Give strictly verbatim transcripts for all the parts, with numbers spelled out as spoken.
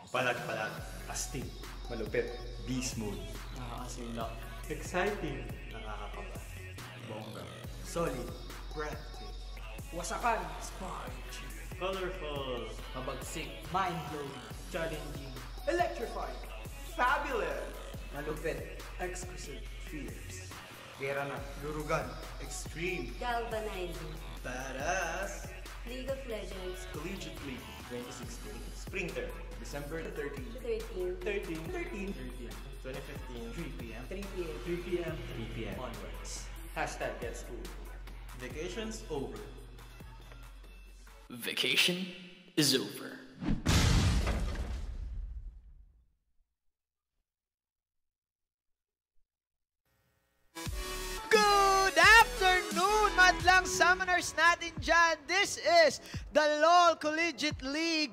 Palag-palag, astig, malupit, beast mode. Nakakasulak. Exciting, nakakakaba. Bongga. Solid, breathtaking. Wasakan. Sparge. Colorful. Mabagsik. Mind-blowing. Challenging. Electrifying. Fabulous. Malupit. Exquisite. Fierce. Garena. Lurugan. Extreme. Galvanizing. Badass. League of Legends. Collegiate League twenty sixteen. Spring term. December the thirteenth. thirteen. thirteen. thirteen. thirteen. twenty fifteen. three P M three P M three P M three P M onwards. Hashtag get school. Vacation's over. Vacation is over. Good afternoon, madlang summoners natin dyan. This is the LOL Collegiate League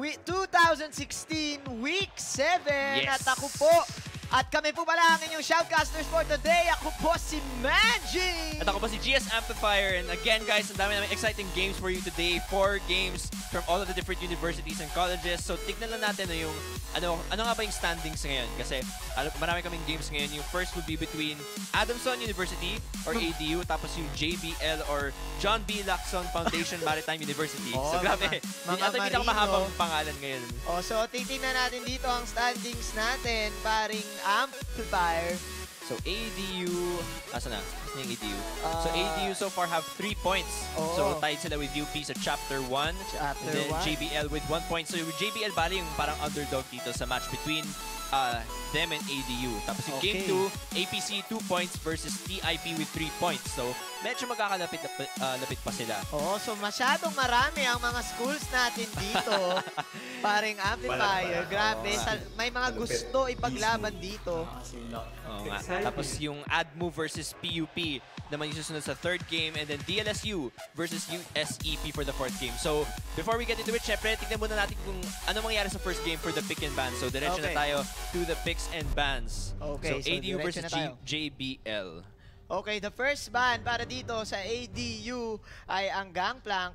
twenty sixteen Week seven. Yes. At ako po, at kami po pala ang inyong shoutcasters for today. Ako po si Manji. At ako pa si G S Amplifier. And again guys, ang dami namin exciting games for you today. Four games from all of the different universities and colleges. So tignan lang natin na yung, ano, ano nga ba yung standings ngayon? Kasi ano, marami kaming games ngayon. Yung first would be between Adamson University or A D U, tapos yung J B L or John B. Lacson Foundation Maritime University. Oh, so grabe, mga, mga ito yung pinakamahabang pangalan ngayon. Oh, so titingnan natin dito ang standings natin, paring Amplifier. So A D U, asa na? Asa na yung A D U? Uh, so A D U so far have three points. Oo. So tied sila with U P sa Chapter one. Chapter and then one. J B L with one point. So J B L bali yung parang underdog dito sa match between uh, them and A D U. Tapos yung Okay. Game two, A P C two points versus T I P with three points. So medyo magkakalapit uh, lapit pa sila. Oo, so masyadong marami ang mga schools natin dito. Paring Amplifier. Wala, wala. Grabe, Oo. sa- may mga Malupit. gusto ipaglaban dito. Nakakasulak. Oo nga. Exciting. Tapos yung A D M U versus P U P naman yung susunod sa third game, and then D L S U versus U S E P for the fourth game. So before we get into it, syempre tignan muna natin kung ano mangyari sa first game for the pick and ban. So diretso Okay. na tayo to the picks and bans. Okay, so, so A D U diretso versus na tayo. J B L. Okay, the first ban para dito sa A D U ay ang Gangplank.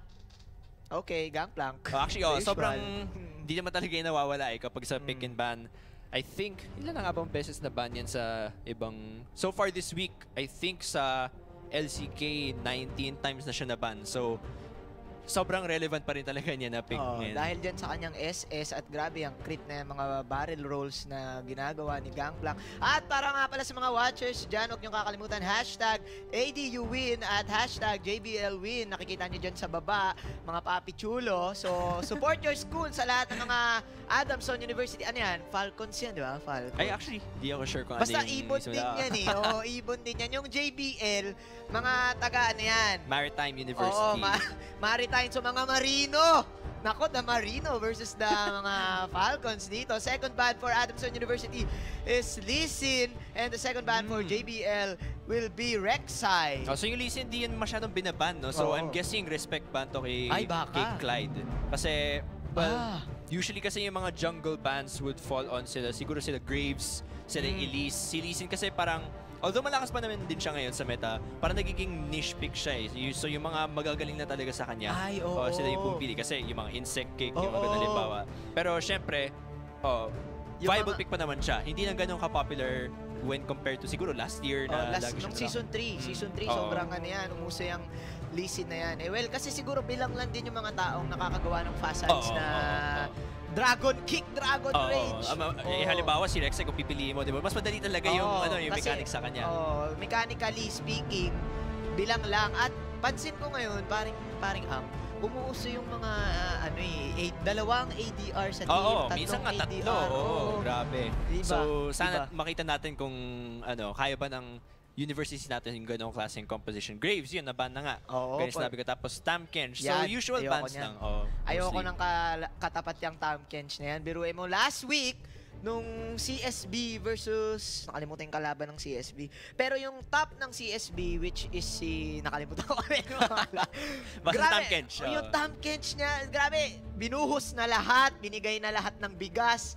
Okay, Gangplank. Oh, actually, oh, Usual. sobrang hindi naman talaga yung nawawala eh kapag sa pick and ban. I think, ilan na nga bang beses na ban yan sa ibang... So far this week, I think sa L C K, nineteen times na siya na ban. So, sobrang relevant pa rin talaga niya na pick Oh, ngayon. dahil dyan sa kanyang S S at grabe ang crit na yung mga barrel rolls na ginagawa ni Gangplank. At para nga pala sa mga watchers dyan, huwag niyong kakalimutan, hashtag A D U win at hashtag J B L win. Nakikita niyo dyan sa baba, mga papi chulo. So, support your school sa lahat ng mga Adamson University. Ano yan? Falcons yan, di ba? Falcons. Ay, actually, di ako sure kung Basta ano yung... ibon din yan eh. Oo, ibon din yan. Yung J B L, mga taga ano yan? Maritime Oo, University. ma Maritime. So, mga Marino. Nako, the Marino versus the mga Falcons dito. Second ban for Adamson University is Lee Sin. And the second ban for Mm. J B L will be Rek'Sai. Oh, so yung Lee Sin, di yan masyadong binaban, no? So Oo. I'm guessing respect ban to kay, Ay, baka. kay Clyde. Kasi, well, Ah. usually kasi yung mga jungle bans would fall on sila. Siguro sila Graves, sila Mm. Elise. Si Lee Sin kasi parang, although malakas pa naman din siya ngayon sa meta, parang nagiging niche pick siya eh. So yung mga magagaling na talaga sa kanya, Ay, oh, oo. sila yung pumipili. Kasi yung mga insect kick, yung mga Oo. ganun halimbawa. Pero syempre, oh, Yung viable mga- pick pa naman siya. Hindi lang ganun ka-popular when compared to siguro last year Oh, na last, lagi nung siya season three. Season three, Oo. sobrang ano yan. Umuso yung Lee Sin na yan. Eh, well, kasi siguro bilang lang din yung mga taong nakakagawa ng fast hands Oo, na oo, oo. Dragon Kick, Dragon Oo. Rage. Ama, eh, Oo. halimbawa si Rek'Sai kung pipiliin mo, di ba? Mas madali talaga yung, Oo, ano, yung kasi, mechanics sa kanya. Oh, mechanically speaking, bilang lang. At pansin ko ngayon, paring, paring am, umuuso yung mga, ah, ano eh, eight, dalawang A D R sa team. Oo, tatlong minsan nga A D R. tatlo. Oo, grabe. Diba? So, sana Diba? makita natin kung, ano, kaya ba ng universities natin yung ganong klaseng composition. Graves, yun, naban na nga. Oo, Kaya pa- sinabi ko. Tapos Tam Kench. So, Yan, usual ayoko bans niyan. lang. Oh, Ayoko mostly. ng ka- katapat yung Tom Kench na yan. Biruin mo, last week, nung C S B versus, nakalimutan yung kalaban ng C S B. Pero yung top ng C S B, which is si, nakalimutan ko kami yung pangalan. Basta Tam Kench. oh, yung oh. Tom Kench niya, grabe, binuhos na lahat, binigay na lahat ng bigas.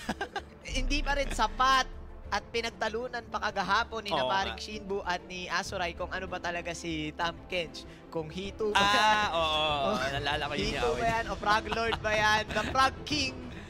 Hindi pa rin sapat. At pinagtalunan pa kagahapon ni na Oo paring nga. Shinbu at ni Azurai kung ano ba talaga si Tom Kench. Kung Hito ba Ah, yan, oo. Oh, nalala ko yun Hito yung ba yan, o Frog Lord ba yan, the Frog King.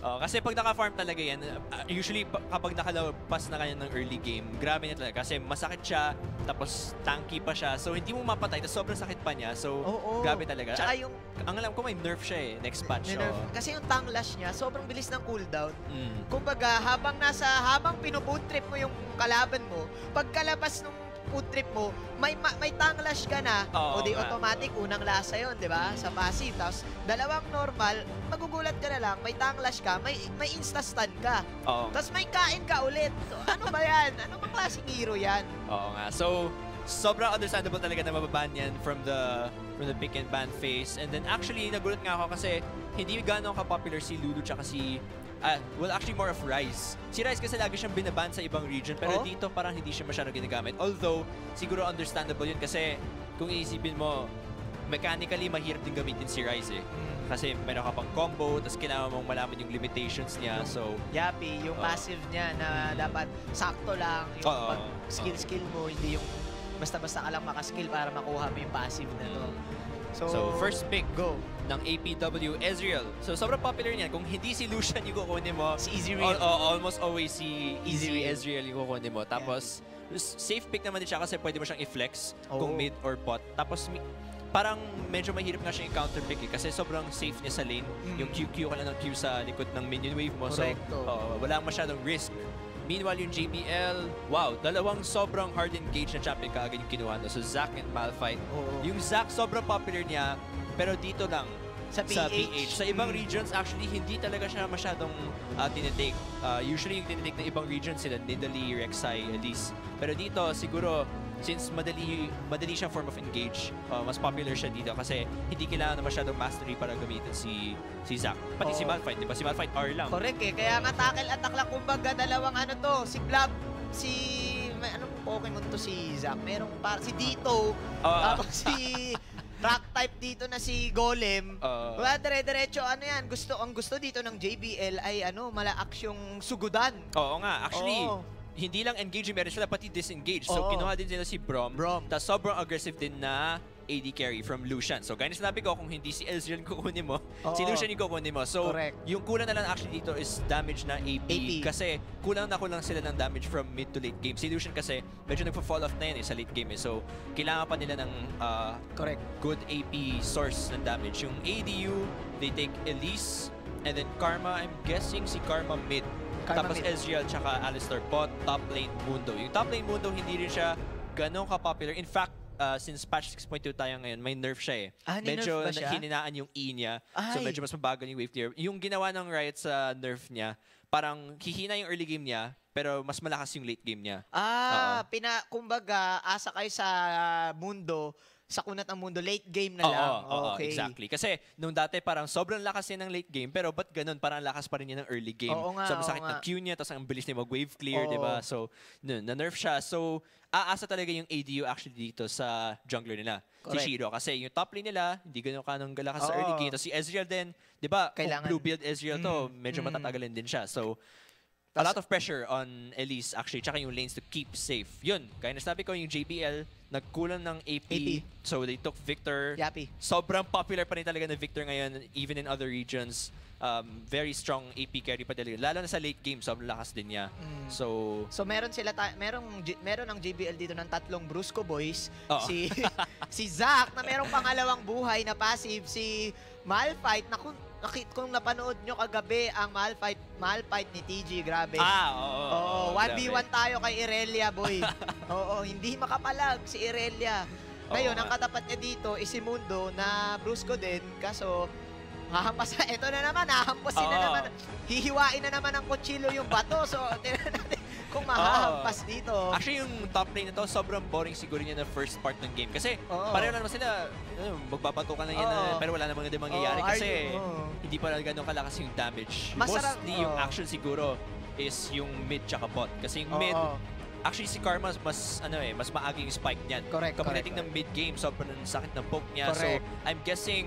Oh, kasi pag naka-farm talaga yan, uh, usually pa- kapag nakalabas na kanya ng early game, grabe na talaga. Kasi masakit siya, tapos tanky pa siya. So hindi mo mapatay, tapos sobrang sakit pa niya. So Oo. grabe talaga. Tsaka At, yung, ang alam ko may nerf siya eh, next patch. nerf, Oh. kasi yung tongue lash niya, sobrang bilis ng cooldown. Mm. Kumbaga, habang nasa, habang pinupood trip mo yung kalaban mo, pagkalabas nung food trip mo, may ma- may tongue lash ka na, o Oo di nga. automatic, unang lasa yun, di ba? Sa passive. Tapos, dalawang normal, magugulat ka na lang, may tongue lash ka, may, may insta-stun ka. Oo. Tapos may kain ka ulit. So, ano ba yan? Ano bang klaseng hero yan? Oo nga. So, sobrang understandable talaga na mababan yan from the from the pick and ban phase. And then actually, nagulat nga ako kasi hindi gano'ng ka-popular si Lulu tsaka si Uh, well, actually more of Rise. Si Rise kasi lagi siyang binaban sa ibang region, pero Oh? dito parang hindi siya masyadong ginagamit. Although, siguro understandable yun kasi kung iisipin mo, mechanically mahirap din gamitin si Rise eh. Kasi meron ka pang combo, tapos kailangan mong malaman yung limitations niya. So, Yapi, yung Oo. passive niya na dapat sakto lang, yung Oo. pag skill-skill mo, hindi yung basta-basta ka lang makaskill para makuha mo yung passive na to. So, so first pick go. ng A P W, Ezreal. So, sobrang popular niyan. Kung hindi si Lucian yung kukunin mo, Si Easy al- Real. al- almost always si Easy Easy Real. Ezreal yung kukunin mo. Tapos, s- safe pick naman din siya kasi pwede mo siyang i-flex kung Oo. mid or bot. Tapos, mi- parang medyo mahirap nga siya yung counter pick eh, kasi sobrang safe niya sa lane. Mm. Yung Q Q ka lang ng Q sa likod ng minion wave mo. Correcto. So, oo, wala masyadong risk. Meanwhile, yung J B L, wow, dalawang sobrang hard engage na champion kaagad yung kinuha. No? So, Zac and Malphite. Oo. Yung Zac, sobrang popular niya, pero dito lang, Sa P H. sa P H. Sa ibang Mm. regions, actually, hindi talaga siya masyadong uh, tinitake. Uh, usually, yung tinitake ng ibang regions sila, Nidalee, Rek'Sai, Elise. Pero dito, siguro, since madali madali siyang form of engage, uh, mas popular siya dito kasi hindi kailangan na masyadong mastery para gamitin si si Zac. Pati si Oo. Malphite, di ba? Si Malphite R lang. Correct eh. Kaya nga tackle attack lang, kumbaga dalawang ano to, si Blob, si may anong Pokemon to si Zac. Merong para si Ditto, Oo. tapos si rock type dito na si Golem. Oo. Wala dire-diretso ano yan. Gusto ang gusto dito ng J B L ay ano, malaaks yung sugudan. Oo nga. Actually, Oo. hindi lang engage yung meron sila, pati disengage. So, Oo. kinuha din sila si Braum. Braum. Tapos sobrang aggressive din na A D carry from Lucian. So, gaya na sinabi ko, kung hindi si Ezreal yung kukunin mo, Oo. si Lucian yung kukunin mo. So, Correct. yung kulang na lang actually dito is damage na A P. A P. Kasi kulang na kulang sila ng damage from mid to late game. Si Lucian kasi medyo nagpa-fall off na yan eh, sa late game eh. So, kailangan pa nila ng uh, Correct. good A P source ng damage. Yung A D U, they take Elise, and then Karma, I'm guessing si Karma mid. Karma Tapos mid. Ezreal tsaka Alistar bot, top lane Mundo. Yung top lane Mundo, hindi rin siya ganun ka-popular. In fact, uh, since patch six point two tayo ngayon, may nerf siya eh. Ah, ni-nerf medyo ba siya? hininaan yung E niya. So Ay. medyo mas mabagal yung wave clear. Yung ginawa ng Riot sa nerf niya, parang hihina yung early game niya, pero mas malakas yung late game niya. Ah, pina kumbaga asa kayo sa mundo, sa kunat ng mundo, late game na Oo, lang. oo, Okay. exactly. Kasi nung dati parang sobrang lakas niya ng late game, pero ba't ganun? Parang lakas pa rin niya ng early game. Oo nga, so oo masakit nga. ng Q niya, tapos ang bilis niya mag-wave clear, Oo. di ba? So, nun, na-nerf siya. So, aasa talaga yung A D U actually dito sa jungler nila. Correct. Si Shiro. Kasi yung top lane nila, hindi ganun ka nung galakas sa Oo. early game. Tapos si Ezreal din, di ba? Kung Kailangan- blue build Ezreal to, Mm, medyo mm. matatagalin din siya. So, a Tas- lot of pressure on Elise actually, tsaka yung lanes to keep safe. Yun, kaya nasabi ko yung J B L, nagkulang ng A P, A P. so they took Victor. Yapi. Sobrang popular pa rin talaga na Victor ngayon, even in other regions. Um, very strong A P carry pa talaga. Lalo na sa late game, sobrang lakas din niya. Mm. So, So meron sila ta- merong J- meron ng J B L dito ng tatlong Brusco boys. Oo. Si si Zac na merong pangalawang buhay na passive, si Malphite na kung, nakit, kung napanood nyo kagabi ang Malphite Malphite ni T G, grabe. ah, oo. oo, Oo, oo, one v one grabe. tayo kay Irelia, boy. Oo, hindi makapalag si Irelia. Ngayon, Oo ang nga. katapat niya dito is si Mundo na Brusco din, kaso hahampas na, ito na naman, hahamposin na Oo. naman. Hihiwain na naman ng kutsilyo yung bato. So, tingnan natin kung mahahampas dito. Actually, yung top lane na to, sobrang boring siguro niya na first part ng game. Kasi, Oo. pareho na naman sila, ano, magbabatukan lang yan, Oo. na, pero wala namang hindi mangyayari. Oo, kasi, argue, oo. hindi pa ganun kalakas yung damage. Masarap, Mostly, yung oo. action siguro is yung mid tsaka bot. Kasi yung Oo. mid, actually si Karma mas ano eh, mas maagi yung spike niyan. Correct, Kapag correct, dating ng mid game, sobrang sakit ng poke niya. Correct. So I'm guessing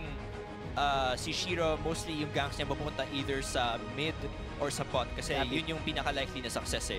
uh, si Shiro, mostly yung ganks niya mapupunta either sa mid or sa bot kasi Yabi. yun yung pinaka-likely na success eh.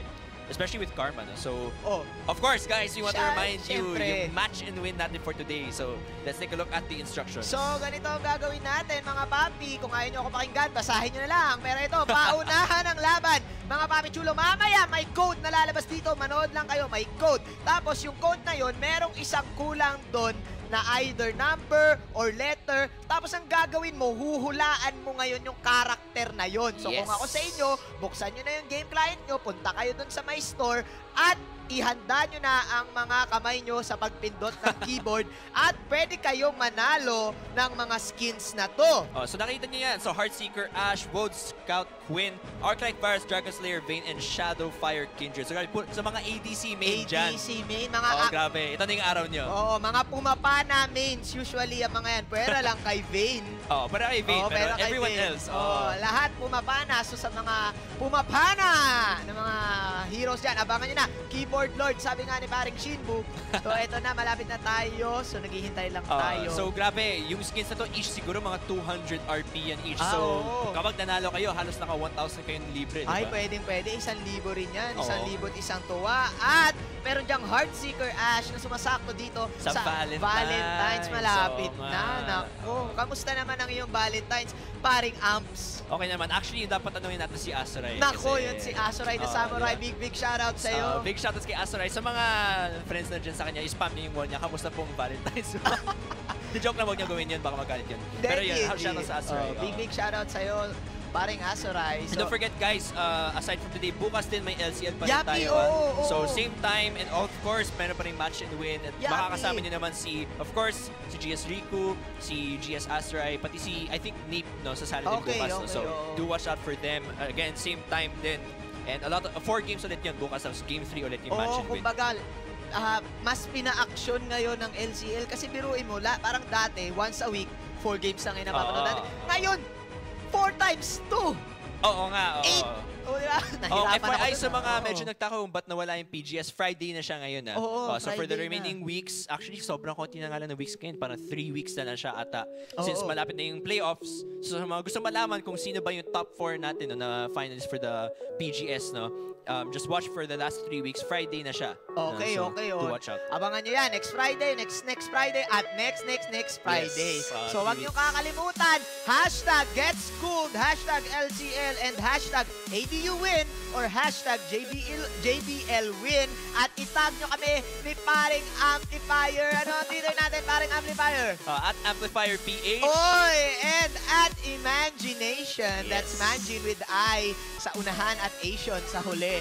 especially with Karma. No? So, Oh, of course, guys, we want to Siya, remind you syempre. yung match and win natin for today. So, let's take a look at the instructions. so ganito ang gagawin natin mga papi. Kung ayaw nyo ako pakinggan, basahin nyo na lang. Pero ito, paunahan ang laban. Mga papi chulo, mamaya may code na lalabas dito. Manood lang kayo, may code. Tapos yung code na yon, merong isang kulang doon na either number or letter. Tapos ang gagawin mo, huhulaan mo ngayon yung character na yon. So Yes. kung ako sa inyo, buksan nyo na yung game client nyo, punta kayo doon sa my store, at ihanda nyo na ang mga kamay nyo sa pagpindot ng keyboard at pwede kayong manalo ng mga skins na to. Oh, so nakita niyo yan. So Heartseeker, Ash, Woad, Scout, Quinn, Arclight Virus, Dragon Slayer, Vayne, and Shadow Fire Kindred. So grabe po sa mga A D C main dyan. A D C main, mga Oh, a- grabe. Ito na yung araw nyo. Oo, mga pumapana mains. Usually, ang mga yan. Pwera lang kay Vayne. Oh, pero kay Vayne, Oo, pero pera kay everyone Vayne. else. Oo, Oh. lahat pumapana. So, sa mga pumapana ng mga heroes dyan, abangan nyo na. Keyboard Lord, sabi nga ni paring Shinbu. So, eto na, malapit na tayo. So, naghihintay lang Uh, tayo. so grabe, yung skins na to each siguro mga two hundred R P yan each. Ah, so oo. kapag nanalo kayo, halos naka one thousand kayong libre, di ba? Ay, pwedeng pwede. Isang libo rin yan. Isang Oo. libo at isang tuwa. At meron diyang Heartseeker Ash na sumasakto dito Sa Valentine's. Valentine's. Malapit Oo na. nga. Nako. Kamusta naman ang iyong Valentine's? Paring Amps. Okay naman. Actually, dapat tanungin natin si Azurai. Nako, kasi- yun si Azurai the Oo, Samurai. yeah. Big, big shoutout Uh, sa'yo. big shoutouts kay Azurai. Sa mga friends na dyan sa kanya, spam niyo yung wall niya. Kamusta pong Valentine's? The joke lang, huwag niya gawin yun. Baka magalit yun. Pero yun, Hindi, shoutouts sa Azurai. oh, big, Oo. big shoutout sa'yo. Paring Azurai. And don't forget guys, uh, aside from today, bukas din may L C L pa rin Yapi, tayo. ah. oo, oo. So same time and of course, meron pa rin match and win. At Yapi. makakasama nyo naman si, of course, si G S Riku, si G S Azurai, pati si, I think, Nip, no, sa Saturday Okay, bukas. no? okay, So oo. do watch out for them. Uh, again, same time din. And a lot of, uh, four games ulit yun bukas. Tapos game three ulit yung match Oo, and win. kumbaga, ah, mas pina-action ngayon ng L C L kasi biruin mo, la, parang dati, once a week, four games lang yung napapanood Oo. natin. Ngayon, four times two. Oo nga, oo. Eight. O, di ba? Oh, Nahirapan F Y I ako sa dun, mga ah. medyo nagtaka kung ba't nawala yung P G S, Friday na siya ngayon. Ah. Oo, Oh, so for the Friday remaining na. weeks, actually sobrang konti na nga lang na weeks ngayon, parang three weeks na lang siya ata. Oo. Since malapit na yung playoffs. So sa mga gusto malaman kung sino ba yung top four natin no, na finalists for the P G S, no? Um, just watch for the last three weeks. Friday na siya. Okay, No? So, okay. do Oh. watch out. Abangan nyo yan. Next Friday, next next Friday, at next, next, next Friday. Yes, uh, so, wag three nyo weeks. kakalimutan. Hashtag GetSchooled, hashtag L C L, and hashtag A D U Win, or hashtag J B L, J B L Win. At itag nyo kami ni paring Amplifier. Ano ang Twitter natin, paring Amplifier? Uh, at Amplifier P H. Oy! And at Imagination, that's Yes. Manjin with I sa unahan at Asian sa huli.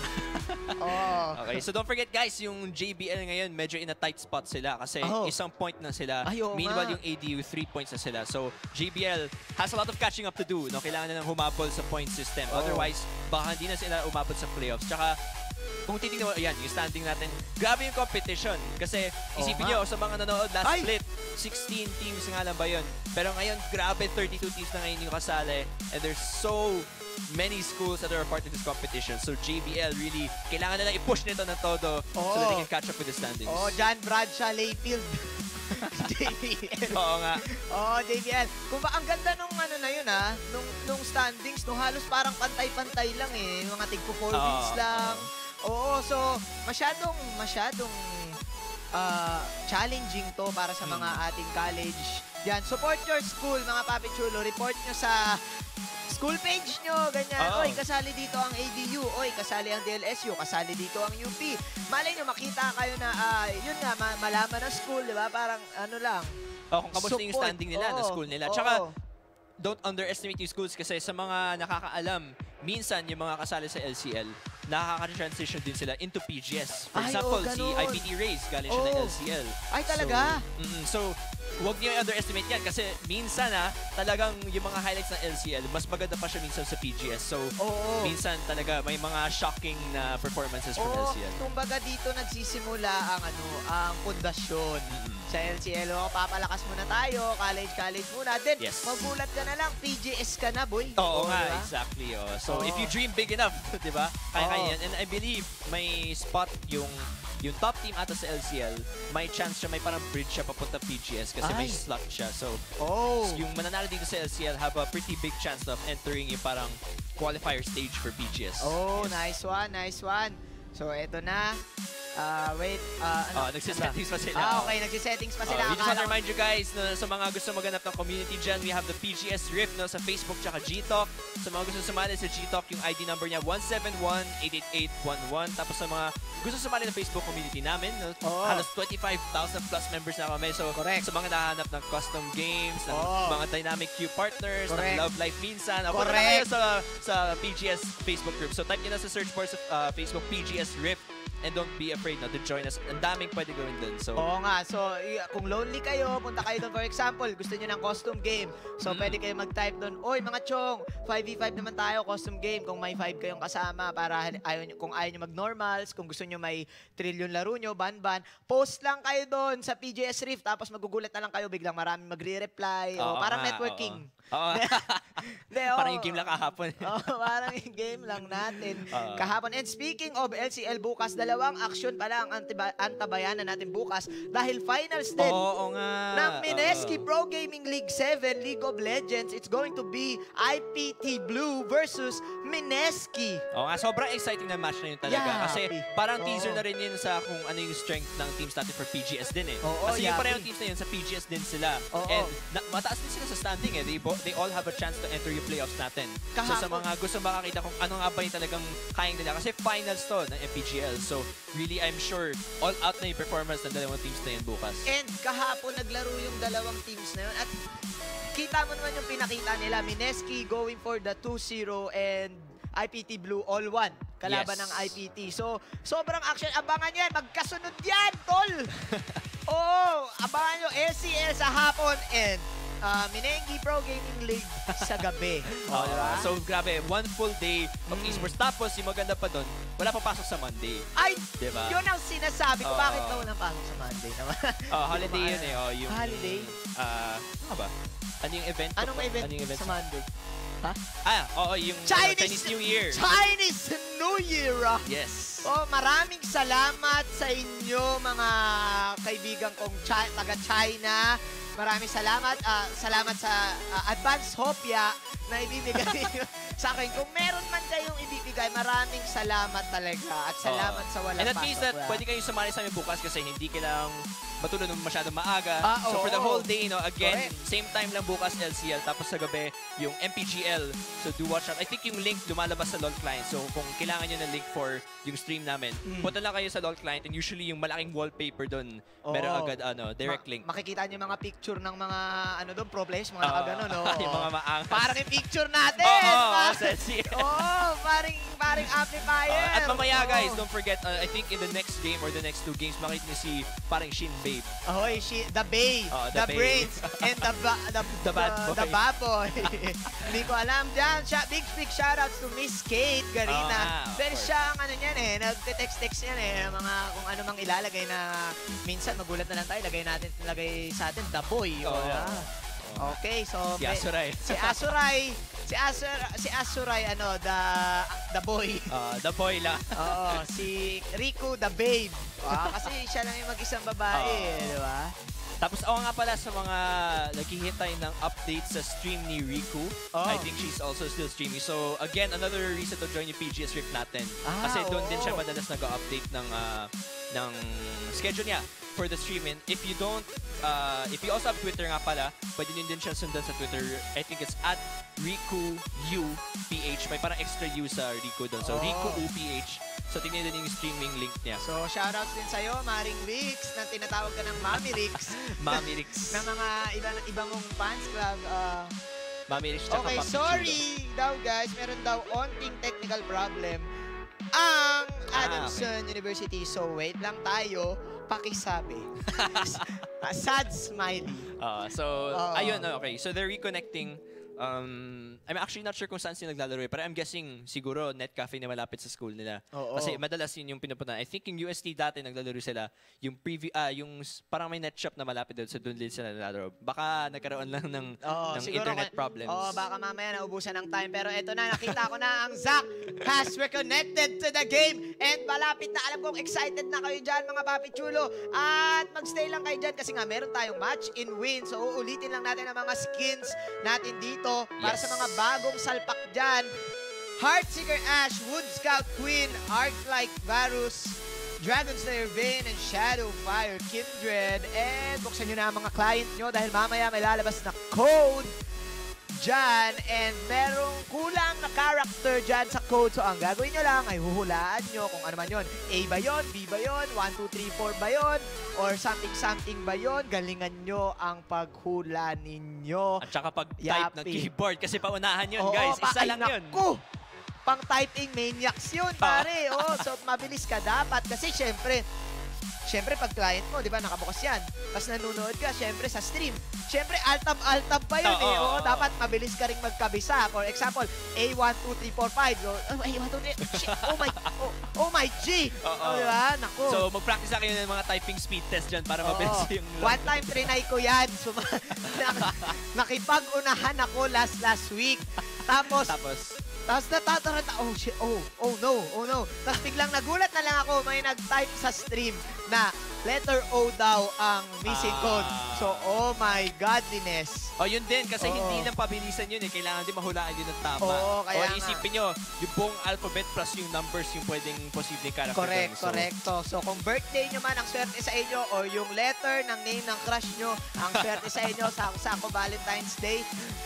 oh. Okay, so don't forget guys, yung J B L ngayon, medyo in a tight spot sila kasi Oh. isang point na sila. Ay, oo Meanwhile, nga. yung A D U, three points na sila. So, J B L has a lot of catching up to do. No? Kailangan na ng humabol sa point system. Oh. Otherwise, baka hindi na sila umabot sa playoffs. Tsaka, kung titignan mo, yan, yung standing natin, grabe yung competition. Kasi, isipin Oo nyo, sa mga nanonood last Ay! split, sixteen teams nga lang ba yun? Pero ngayon, grabe, thirty-two teams na ngayon yung kasali. And there's so many schools that are a part of this competition. So, J B L really, kailangan na lang i-push nito ng todo so Oo. that they can catch up with the standings. Oh, John Bradshaw Layfield. J B L. Oo nga. Oh, J B L. Kung ba, ang ganda nung ano na yun ha, nung, nung standings, no, halos parang pantay-pantay lang eh. Yung mga tigpo four Oo, wins lang. Oo, so masyadong, masyadong ah, challenging to para sa mga Hmm. ating college. Yan, support your school, mga papi chulo. Report nyo sa school page nyo, ganyan. Oo. Oy, kasali dito ang A D U. Oy, kasali ang D L S U. Kasali dito ang U P. Malay nyo, makita kayo na, ah, yun nga, ma- malaman ng school, di ba? Parang, ano lang. Oh, kung kamusta yung Support. standing nila, na Oo, school nila. oo. Tsaka, don't underestimate yung schools kasi sa mga nakakaalam, minsan yung mga kasali sa L C L, nakaka-transition din sila into P G S. For Ay, example, oo, si ganun. I P T Rays, galing siya ng Oo. L C L. Ay, talaga? So, mm, so huwag niyo i-underestimate yan kasi minsan ah, talagang yung mga highlights ng L C L, mas maganda pa siya minsan sa P G S. So, Oo. minsan talaga may mga shocking na performances from Oo, L C L. kumbaga dito nagsisimula ang ano, ang pundasyon. Mm-mm. Sa L C L, oh, papalakas muna tayo, college-college muna. Then, Yes. magulat ka na lang, P G S ka na, boy. Oo nga, diba? exactly. Oh. So, Oo. if you dream big enough, di ba? Kaya-kaya Oo. yan. And I believe may spot yung yung top team ata sa L C L, may chance siya, may parang bridge siya papunta P G S kasi may Ay. slot siya. So, Oh. yung mananalo dito sa L C L have a pretty big chance of entering yung parang qualifier stage for P G S. Oh, Yes. nice one, nice one. So, eto na. Ah, wait. Ah, ano? Oh, nagsisettings pa sila. Ah, okay. Nagsisettings pa Oh, sila. we just want to Akala ko- remind you guys na sa mga gusto maganap ng community dyan, we have the P G S Rift no, sa Facebook tsaka G-Talk. Sa mga gusto sumali sa G-Talk, yung I D number niya one seven one, eight eight eight one one. Tapos sa mga gusto sumali ng Facebook community namin, no, Oo. halos twenty-five thousand plus members na kami. So, Correct. sa mga nahanap ng custom games, ng Oo. mga dynamic queue partners, Correct. ng Love Life minsan, ako na Correct. kayo sa, sa P G S Facebook group. So, type nyo na sa search bar sa uh, Facebook P G S Rift. And don't be afraid no, to join us. Ang daming pwede gawin dun. So, Oo nga. So, y- kung lonely kayo, punta kayo doon. For example, gusto niyo ng custom game. So, Mm. pwede kayo mag-type doon, oy, mga chong, five v five naman tayo, custom game. Kung may five kayong kasama, para ayaw nyo, kung ayaw nyo mag-normals, kung gusto nyo may trillion laro nyo, ban-ban, post lang kayo doon sa P G S Rift. Tapos magugulat na lang kayo, biglang maraming magre-reply. O, oo parang nga, networking. oo. Oo. Hindi, Parang oo. yung game lang kahapon. Oh, parang yung game lang natin Oo. kahapon. And speaking of L C L bukas, dalawang aksyon pala ang antiba- antabayanan natin bukas dahil finals din Oo nga. ng Mineski Oo. Pro Gaming League seven League of Legends. It's going to be I P T Blue versus Mineski. Oo nga, sobrang exciting na match na yun talaga. Yeah, Kasi happy. parang Oo. teaser na rin yun sa kung ano yung strength ng teams natin for P G S din eh. Oo, Kasi yung yeah, parehong happy. teams na yun, sa P G S din sila. Oo. And na, mataas din sila sa standing eh. They, bo- they all have a chance to enter yung playoffs natin. So sa Kahapon. mga gusto makakita kung ano nga ba yung talagang kayang nila. Kasi finals to ng M P G L. So really, I'm sure all out na yung performance ng dalawang teams na yun bukas. And kahapon naglaro yung dalawang teams na yun. At kita mo naman yung pinakita nila. Mineski going for the two zero and I P T Blue all one. Kalaban Yes. ng I P T. So, sobrang action. Abangan nyo yan. Magkasunod yan, tol! Oo! Abangan nyo L C L sa hapon and uh, Minengi Pro Gaming League sa gabi. O, Oo, diba? So grabe, one full day of Mm. esports. Tapos yung maganda pa doon, wala pa pasok sa Monday. Ay! Diba? Yun ang sinasabi ko. Oo. Bakit daw walang pasok sa Monday naman? Oh, holiday yun eh. Oh, yung, Holiday? Ah, ano ba? Ano yung event? Anong event, Ano yung event? sa Monday? Ha? Ah, oo, yung ano, Chinese, Chinese New Year. Chinese New Year! ah. Yes. Oh, maraming salamat sa inyo mga kaibigan kong Chi- taga-China. Maraming salamat. ah, salamat sa ah, advance hopya na ibibigay niyo sa akin. Kung meron man kayong ibibigay, maraming salamat talaga. At salamat sa walang And at least that, pasok. pwede kayong sumali sa amin bukas kasi hindi kailangang matulog ng masyadong maaga. Ah, so for the oo. whole day, no, again, Correct. same time lang bukas L C L. Tapos sa gabi, yung M P G L. So do watch out. I think yung link lumalabas sa LoL client. So kung kailangan nyo ng link for yung stream namin, Mm. punta lang kayo sa LoL client and usually yung malaking wallpaper doon, Oo. meron agad ano, direct Ma- link. Makikita niyo mga picture ng mga ano doon, pro players, mga Oo. nakagano, no? yung mga maangas. Parang yung picture natin! Oo, oo, Pa- sa L C L. Oo, paring, paring amplifier! Uh, at mamaya Oo. guys, don't forget, uh, I think in the next game or the next two games, makikita niyo si parang Shin Babe. Ahoy, she, the Bay, Oh, the, the Bay. Brains, and the, ba, the, The bad boy. The bad boy. Hindi ko alam dyan. Siya, big, big shoutouts to Miss Kate Garena. Oh, ah, of Dahil course. siya, ang ano niyan eh, nagte-text-text yan eh, mga kung ano mang ilalagay na minsan magulat na lang tayo, lagay natin, lagay sa atin, the boy. Oo. Oh, yeah. Okay, so Si may- Asuray. si Asuray, si Asur, si Asuray ano, the the boy. Uh, the boy lang. Oo, si Rico the babe. Ah, kasi siya lang yung mag-isang babae, Oo. eh, di ba? Tapos ako nga pala sa mga naghihintay ng update sa stream ni Riku. Oh. I think she's also still streaming. So again, another reason to join yung P G S Rift natin. Ah, Kasi doon din oo. siya madalas nag-update ng ah, ng schedule niya for the streaming. If you don't, uh, if you also have Twitter nga pala, pwede nyo din siya sundan sa Twitter. I think it's at Riku U P H. May parang extra U sa Riku doon. So Oh. Riku U P H. So tingnan din yung streaming link niya. So, shoutouts din sa'yo, Maring Rix, na tinatawag ka ng Mami Rix. Mami Rix. ng mga iba, iba mong fans club. ah. Mami Rix tsaka okay, Papi sorry daw guys, meron daw onting technical problem ang Ah, Adamson University. So, wait lang tayo, pakisabi. Sad smiley. Uh, so, Oo. ayun, okay. So, they're reconnecting. Um, I'm actually not sure kung saan sila naglalaro eh, pero I'm guessing siguro net cafe na malapit sa school nila. Oo. Kasi madalas yun yung pinupuntahan. I think yung U S T dati naglalaro sila, yung preview, ah, yung s- parang may net shop na malapit doon, so doon din sila naglalaro. Baka nagkaroon lang ng, Oo, ng siguro internet kung- problems. Oo, baka mamaya naubusan ng time. Pero eto na, nakita ko na ang Zach has reconnected to the game. And malapit na, alam kong excited na kayo dyan, mga papi chulo. At magstay lang kayo dyan kasi nga meron tayong match in win. So uulitin lang natin ang mga skins natin dito para Yes. sa mga bagong salpak dyan. Heartseeker Ash, Wood Scout Queen, Arc-like Varus, Dragon Slayer Vayne, and Shadow Fire Kindred. And buksan nyo na ang mga client nyo dahil mamaya may lalabas na code dyan. And merong kulang na character dyan sa code. So ang gagawin nyo lang ay huhulaan nyo kung ano man yun. A ba yun? B ba yun? one, two, three, four ba yun? Or something-something ba yun? Galingan nyo ang paghula ninyo. At saka pag-type ng Yapi. keyboard kasi paunahan yun, Oo, guys. pa- Isa ay, lang yun. naku! Pang-typing maniacs yun, pare. Oh, so mabilis ka dapat. Kasi syempre, syempre pag client mo, di ba, nakabukas yan. Tapos nanonood ka, syempre sa stream. Syempre, altab-altab pa yun Oo, eh. oo, Oo, oo. dapat mabilis ka rin magkabisa. For example, A one, two, three, four, five. So, oh, A one, two, three, shit, oh my, oh, oh my G. Oo. Oh, di ba? Naku. So, mag-practice na kayo ng mga typing speed test dyan para Oo. mabilis yung... One time, trinay ko yan. So, nak- nakipag-unahan ako last last week. Tapos, Tapos, Tapos natataranta, oh shit, oh, oh no, oh no. Tapos biglang nagulat na lang ako, may nag-type sa stream na letter O daw ang missing Ah. code. So, oh my godliness. oh, yun din. Kasi Oo. hindi lang pabilisan yun eh. Kailangan din mahulaan din ng tama. Oo, kaya o, nga. isipin nyo, yung buong alphabet plus yung numbers yung pwedeng posibleng character. Correct, doon. So, correcto. So, kung birthday nyo man ang swerte sa inyo o yung letter ng name ng crush nyo ang swerte sa inyo sa Sako Valentine's Day,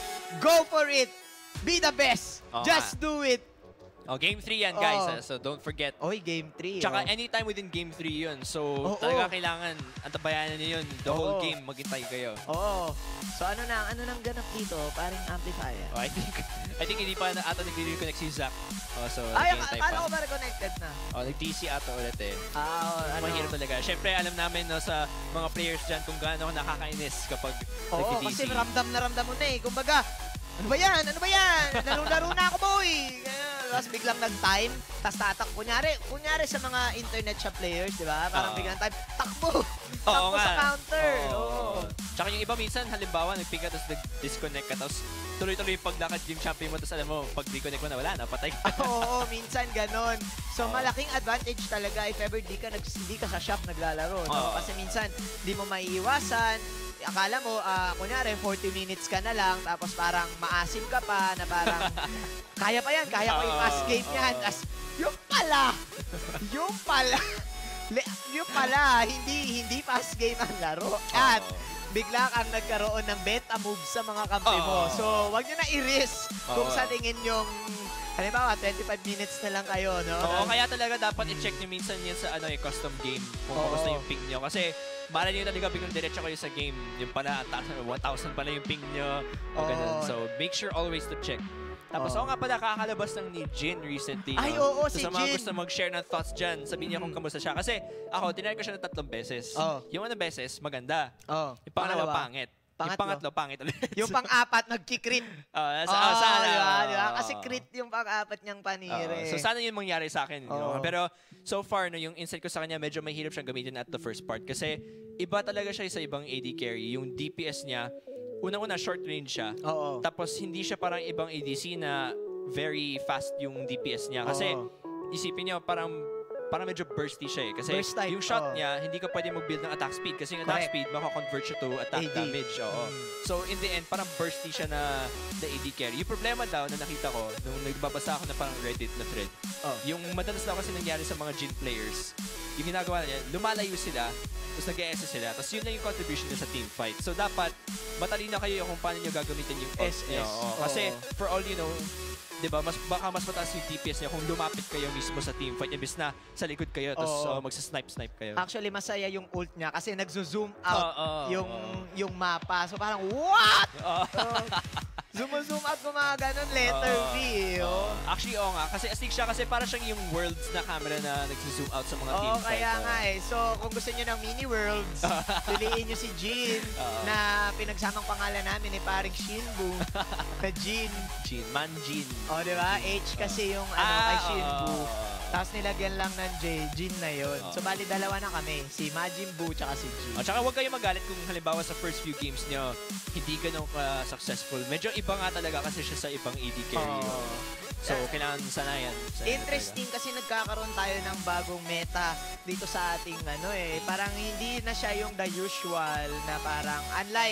go for it! Be the best! Oo Just nga. do it! Oh, game three yan, guys. Oo. ah. So, don't forget. Oy, game three. Tsaka oh. anytime within game three yun. So, Oo. talaga kailangan antabayanan niyo yun. The whole Oo. game, maghintay kayo. Oo. So, ano na, ano nang ganap dito? Paring amplifier. Oh, I think I think hindi pa na ata nagre-reconnect si Zach. Oh, so, Ay, naghihintay paano pa. ko ba reconnected na? Oh, nag-T C ata ulit eh. Ah, ano? Mahirap talaga. Siyempre, alam namin no, sa mga players dyan kung gaano nakakainis kapag Oo, nag-D C. kasi ramdam na ramdam mo na eh. Kumbaga, ano ba yan? Ano ba yan? Laro-laro na ako, boy! Ganyan. Tapos biglang nag-time, tapos tatak. Kunyari, kunyari sa mga internet shop players, di ba? Parang Oo. biglang time, takbo! Oo Takbo nga. sa counter! Oo. Oo. Tsaka yung iba minsan, halimbawa, nag-pick ka, tapos nag-disconnect ka, tapos tuloy-tuloy yung paglakad yung champion mo, tapos alam mo, pag reconnect mo na, wala na, patay ka. Oo, minsan ganon. So, Oo. malaking advantage talaga if ever di ka, nag, di ka sa shop naglalaro. No? Oo. Kasi minsan, di mo maiiwasan. Akala mo, ah, kunyari, forty minutes ka na lang, tapos parang maasim ka pa, na parang, kaya pa yan, kaya ko yung Oo, fast game yan. oo. Tapos, yung pala, yung pala, le- yung pala, hindi hindi fast game ang laro. At, Oo. bigla kang nagkaroon ng beta moves sa mga kampi mo. Oo. So, wag nyo na i-risk kung Oo. sa tingin yung, halimbawa, twenty-five minutes na lang kayo, no? Oo, kaya talaga dapat i-check nyo minsan yan sa ano, eh, custom game, kung Oo. kamusta yung ping nyo. Kasi, bala nyo talaga biglang diretso kayo sa game. Yung pala, one thousand pala yung ping nyo. O Oo. ganun. So, make sure always to check. Tapos, Oo. ako nga pala, kakalabas ng ni Jin recently. Ay, no? oo, So, si sa mga Jin. gusto mag-share ng thoughts dyan, sabihin niya kung kamusta siya. Kasi, ako, tinry ko siya ng tatlong beses. Oo. Yung unang beses, maganda. Oh, Yung pangalawa, pangit. Yung Pangatlo? pangatlo, pangit ulit. Yung pang-apat, nagkikrit. Ah, Oo, sa, ah, sana. di ba? oo, Di ba? oo, Kasi oo. crit yung pang-apat niyang panire. Oo. So sana yun mangyari sa akin. you know? Oo. Pero so far, no, yung insight ko sa kanya, medyo mahirap siyang gamitin at the first part. Kasi iba talaga siya sa ibang A D carry. Yung D P S niya, unang-una short range siya. Oo. Tapos hindi siya parang ibang A D C na very fast yung D P S niya. Kasi Oo. isipin niyo, parang parang medyo bursty siya eh. Kasi Burst type, yung shot oo. niya, hindi ka pwede mag-build ng attack speed. Kasi yung attack Correct. speed, makakonvert siya to attack A D. damage. Oo. Mm. So in the end, parang bursty siya na the A D carry. Yung problema daw na nakita ko, nung nagbabasa ako na parang Reddit na thread, Oh. yung madalas daw kasi nangyari sa mga Jin players, yung ginagawa niya, lumalayo sila, tapos nag-E S S sila, tapos yun lang yung contribution niya sa team fight. So dapat, matalino kayo kung paano nyo gagamitin yung ult S S. niyo. Oo. Kasi for all you know, di ba, mas, baka mas mataas yung D P S niya kung lumapit kayo mismo sa team fight, imbis na sa likod kayo, tapos Oo. uh, magsa-snipe-snipe kayo. Actually, masaya yung ult niya kasi nagzo-zoom out Oo, oo, yung oo. yung mapa. So parang, what? Oo. Oh, zoom-zoom out ko mga ganun, letter Oo. V. eh, Oo. Oh. Actually, oo nga. Kasi astig siya kasi para siyang yung worlds na camera na nag-zoom out sa mga team Oo, fight. kaya Oo. nga eh. So, kung gusto niyo ng mini worlds, piliin niyo si Jin Oo. na pinagsamang pangalan namin ni paring Shinbu na Jin. Jin, Manjin. O, di ba? H kasi yung ano Ah, kay Shinbu. oo. Tapos nilagyan lang ng J, Jin na yun. Oo. So, bali dalawa na kami. Si Majin Buu tsaka si Jin. At saka huwag kayo magalit kung halimbawa sa first few games nyo, hindi ganun ka-successful. Medyo iba nga talaga kasi siya sa ibang A D carry. Oo. So, kailangan sanayan. sanayan Interesting kasi nagkakaroon tayo ng bagong meta dito sa ating ano eh. Parang hindi na siya yung the usual na parang unlike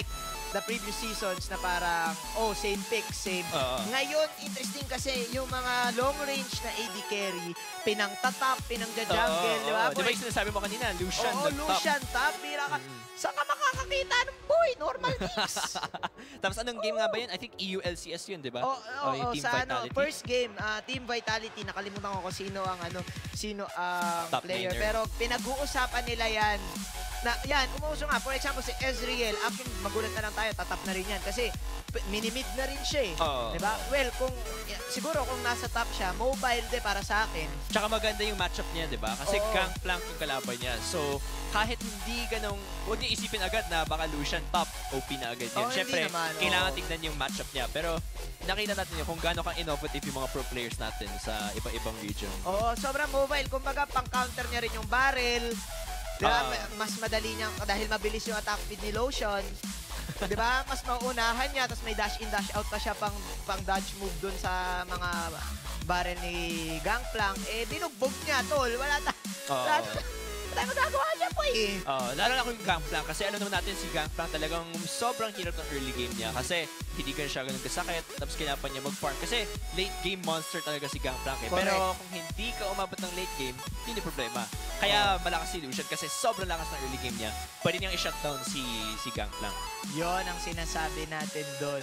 the previous seasons na parang, oh, same pick, same. Oo. Ngayon, interesting kasi yung mga long range na A D carry, pinang tatap, pinang jungle, Oo, di ba? oo. Di ba yung sinasabi mo kanina, Lucian, Oo, nag-top. Lucian, top, bira ka. Mm. Saan ka makakakita ng boy? Normal mix. Tapos anong game nga ba yun? I think E U L C S yun, di ba? Oo, Oh, oh, yung oh, Team sa ano, Vitality. first game, ah, Team Vitality, nakalimutan ko kung sino ang ano, sino ang Top player. laner. Pero pinag-uusapan nila yan. Na, yan, umuuso nga. For example, si Ezreal, actually, magulat na lang tayo, tatap na rin yan. Kasi p- minimid na rin siya eh. Oo. Diba? Well, kung, y- siguro kung nasa top siya, mobile de para sa akin. Tsaka maganda yung matchup niya, di ba? Kasi Oo. gangplank yung kalaban niya. So, kahit hindi ganong, huwag niyo isipin agad na baka Lucian top, O P na agad yun. Oo, Siyempre, hindi naman, oo. kailangan tignan yung matchup niya. Pero, nakita natin yun kung gaano kang innovative yung mga pro players natin sa iba-ibang region. Oo, sobrang mobile. Kumbaga, pang-counter niya rin yung barrel. Diba? Ah. Mas madali niya, dahil mabilis yung attack speed ni Lotion. Diba? Mas mauunahan niya, tapos may dash in, dash out pa siya pang, pang dodge move dun sa mga barrel ni Gangplank. Eh, binugbog niya, tol. Wala ta. Oo. Wala tayo magagawa niya po eh. Oh, lalo na kung yung Gangplank kasi alam naman natin si Gangplank talagang sobrang hirap ng early game niya kasi hindi ganun siya ganun kasakit tapos kailangan niya mag-farm kasi late game monster talaga si Gangplank eh. Correct. Pero kung hindi ka umabot ng late game, hindi problema. Kaya malakas si Lucian kasi sobrang lakas ng early game niya. Pwede niyang i-shutdown si si Gangplank. Yon ang sinasabi natin doon.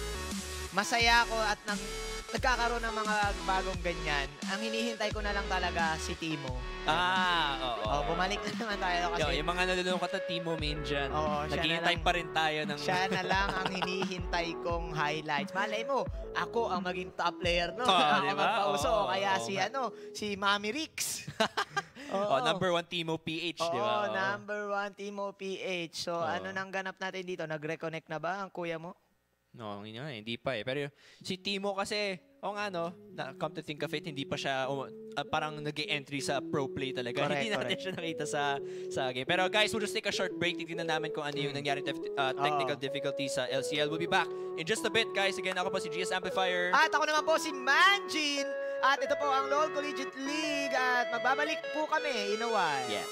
Masaya ako at nang nagkakaroon ng mga bagong ganyan. Ang hinihintay ko na lang talaga si Timo. Ah, oo. Oh, bumalik na naman tayo kasi Yo, yung mga nalulungkot na Timo main dyan. Oo, siya Naghihintay na lang. pa rin tayo ng... siya na lang ang hinihintay kong highlights. Malay mo, ako ang maging top player, no? Oo, ako diba? magpauso. Oo, kaya oo si, nga. ano, si Mami Rix. Oh, number one Timo P H, Oo, di ba? Oo. number one, Timo P H. So, Oo. ano nang ganap natin dito? Nag-reconnect na ba ang kuya mo? No, hindi, nga, hindi pa eh. Pero si Timo kasi, o nga no, na, come to think of it, hindi pa siya um, uh, parang nag-entry sa pro play talaga. Correct, hindi natin correct. siya nakita sa sa game. Pero guys, we'll just take a short break. Tignan namin kung ano yung nangyari tef- uh, technical Oo. difficulties sa L C L. We'll be back in just a bit, guys. Again, ako po si G S Amplifier. At ako naman po si Manjin. At ito po ang LoL Collegiate League. At magbabalik po kami in a while. Yeah.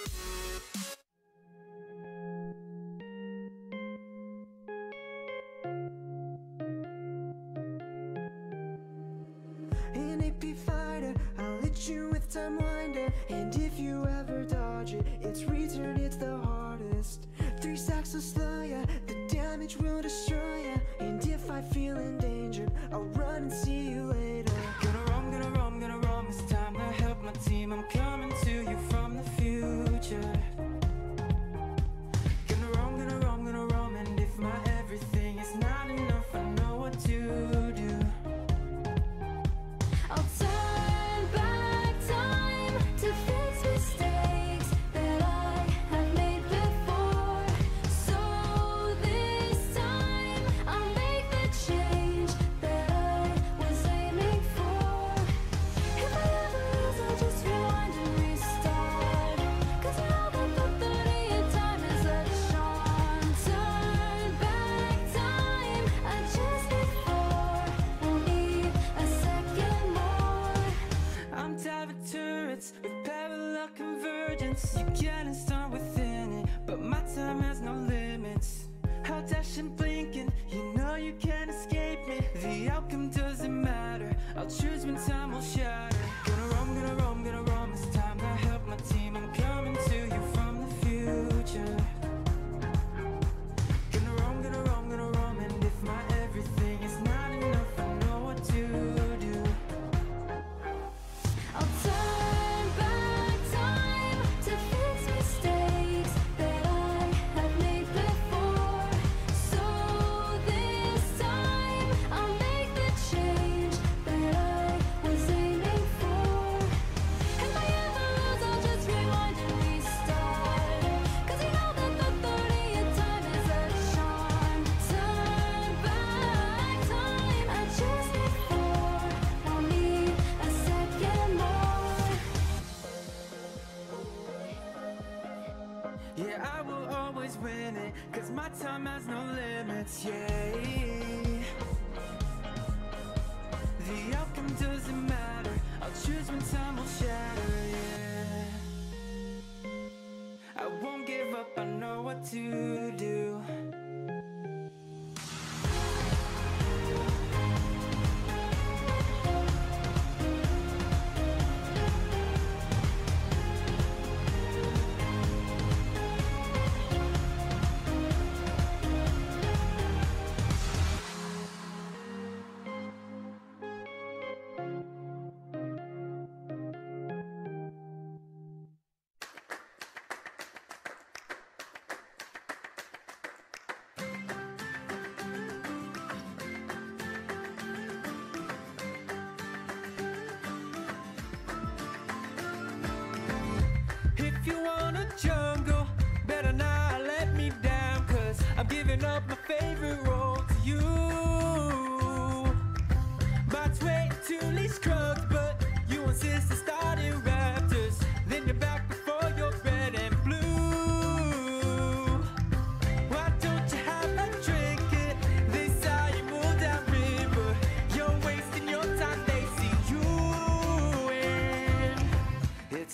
An A P fighter, I'll hit you with time winder. And if you ever dodge it, it's return, it's the hardest. Three stacks will slow ya, the damage will destroy ya. And if I feel endangered, I'll run and see you later. Gonna roam, gonna roam, gonna roam. It's time to help my team. I'm coming to you from the future. Gonna roam, gonna roam, gonna roam. And if my everything is not enough, I know what to do. I'll turn back time to fix mistakes that I have made before. So this time I'll make the change that I was aiming for. If I ever lose, I'll just rewind and restart. 'Cause you know that the thirtieth time is a charm. Turn back time, I just need four. Won't need a second more. I'm diving turrets with parallel convergence. You can't start within it, but my time has no limits. How dash and blinking, you know you can't escape me. The outcome doesn't matter, I'll choose when time will shatter. Gonna roam, gonna roam, gonna roam. It's time to help my team. I'm coming to you from the future. Gonna roam, gonna roam, gonna roam. And if my everything is not enough, I know what to do. I'll turn back time to fix mistakes that I have made before. So this time I'll make the change that I was aiming for. If I ever lose, I'll just rewind and restart. 'Cause you know that the thirtieth time is a charm. Turn back time, I just need four. Won't need a second more. Yeah, I will always win it, 'cause my time has no limits, yeah. The outcome doesn't matter, I'll choose when time will shatter, yeah. I won't give up, I know what to do.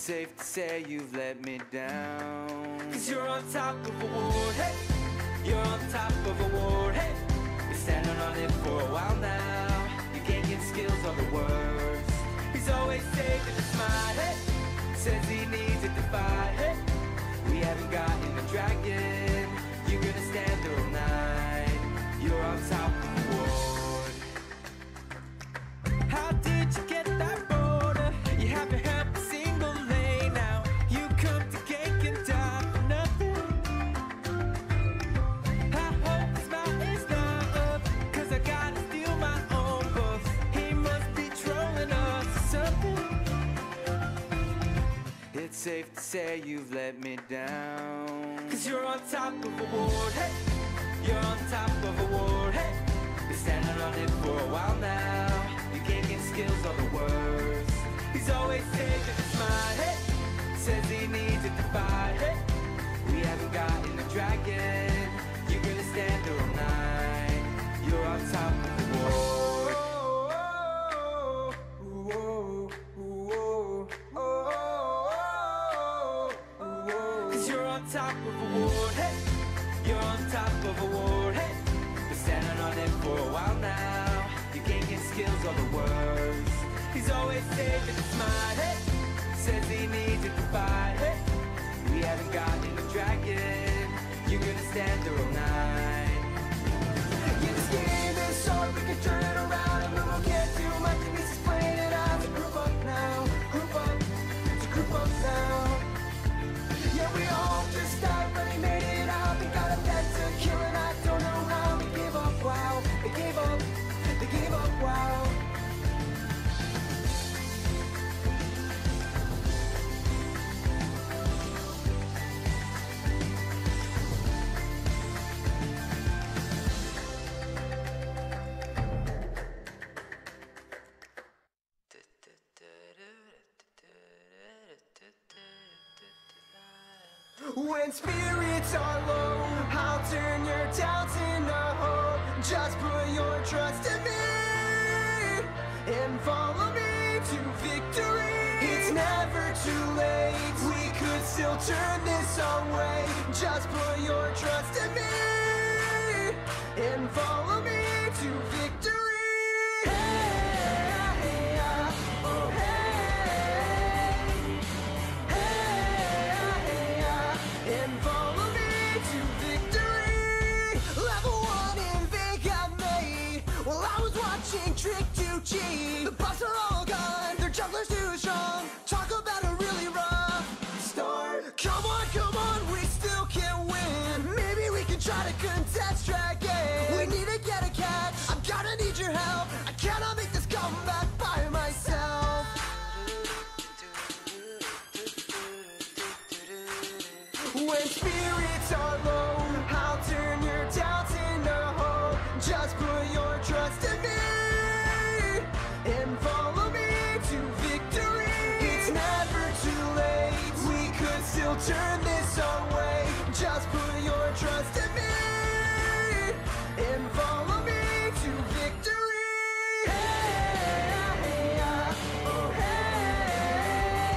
safe to say you've let me down. Cause you're on top of a world, hey. You're on top of a world, hey. Been standing on it for a while now. Your gaining skills are the worst. He's always saving a smile, hey. Says he needs it to fight, hey. We haven't gotten a dragon. You're gonna stand there all night. You're on top of the world. How did you get that border? You haven't helped a single lane now. You come to cake and die for nothing. I hope this mountain's not up, cause I gotta steal my own buffs. He must be trolling us or something. It's safe to say you've let me down. Cause you're on top of a world, hey. You're on top of a world, hey. Been standing on it for a while now. Your gaining skills are the worst. He's always taking a smile, hey. Says he needs it to fight, hey. We haven't gotten a dragon. You're gonna stand there all night. You're on top of the world. Cause you're on top of a world, hey. You're on top of a world, hey. Been standing on it for a while now. Your gaining skills are the worst. He's always saving a smile, hey. Says he needs it to fight, hey. We haven't gotten a dragon. You're gonna stand there all night. Yeah, this game is short, we can turn it around. And we won't get too much of this is playing it out. So group up now, group up, so group up now. Yeah, we all just died, but we made it out. We got a bet to kill and I don't know how. We gave up, wow, they gave up, they gave up, wow. When spirits are low, I'll turn your doubts into hope. Just put your trust in me and follow me to victory. It's never too late, we could still turn this our way. Just put your trust in me and follow me to victory. Trick to cheat. The buffs are all gone. Their jugglers too strong. Talk about a really rough start. Come on, come on, we still can win. Maybe we can try to contest dragon. We need to get a catch. I'm gonna need your help. I cannot make this comeback by myself. When spirits are low, I'll turn your doubts into hope. Just put your trust in me and follow me to victory. It's never too late, we could still turn this our way. Just put your trust in me and follow me to victory. Hey, hey, uh, oh, hey.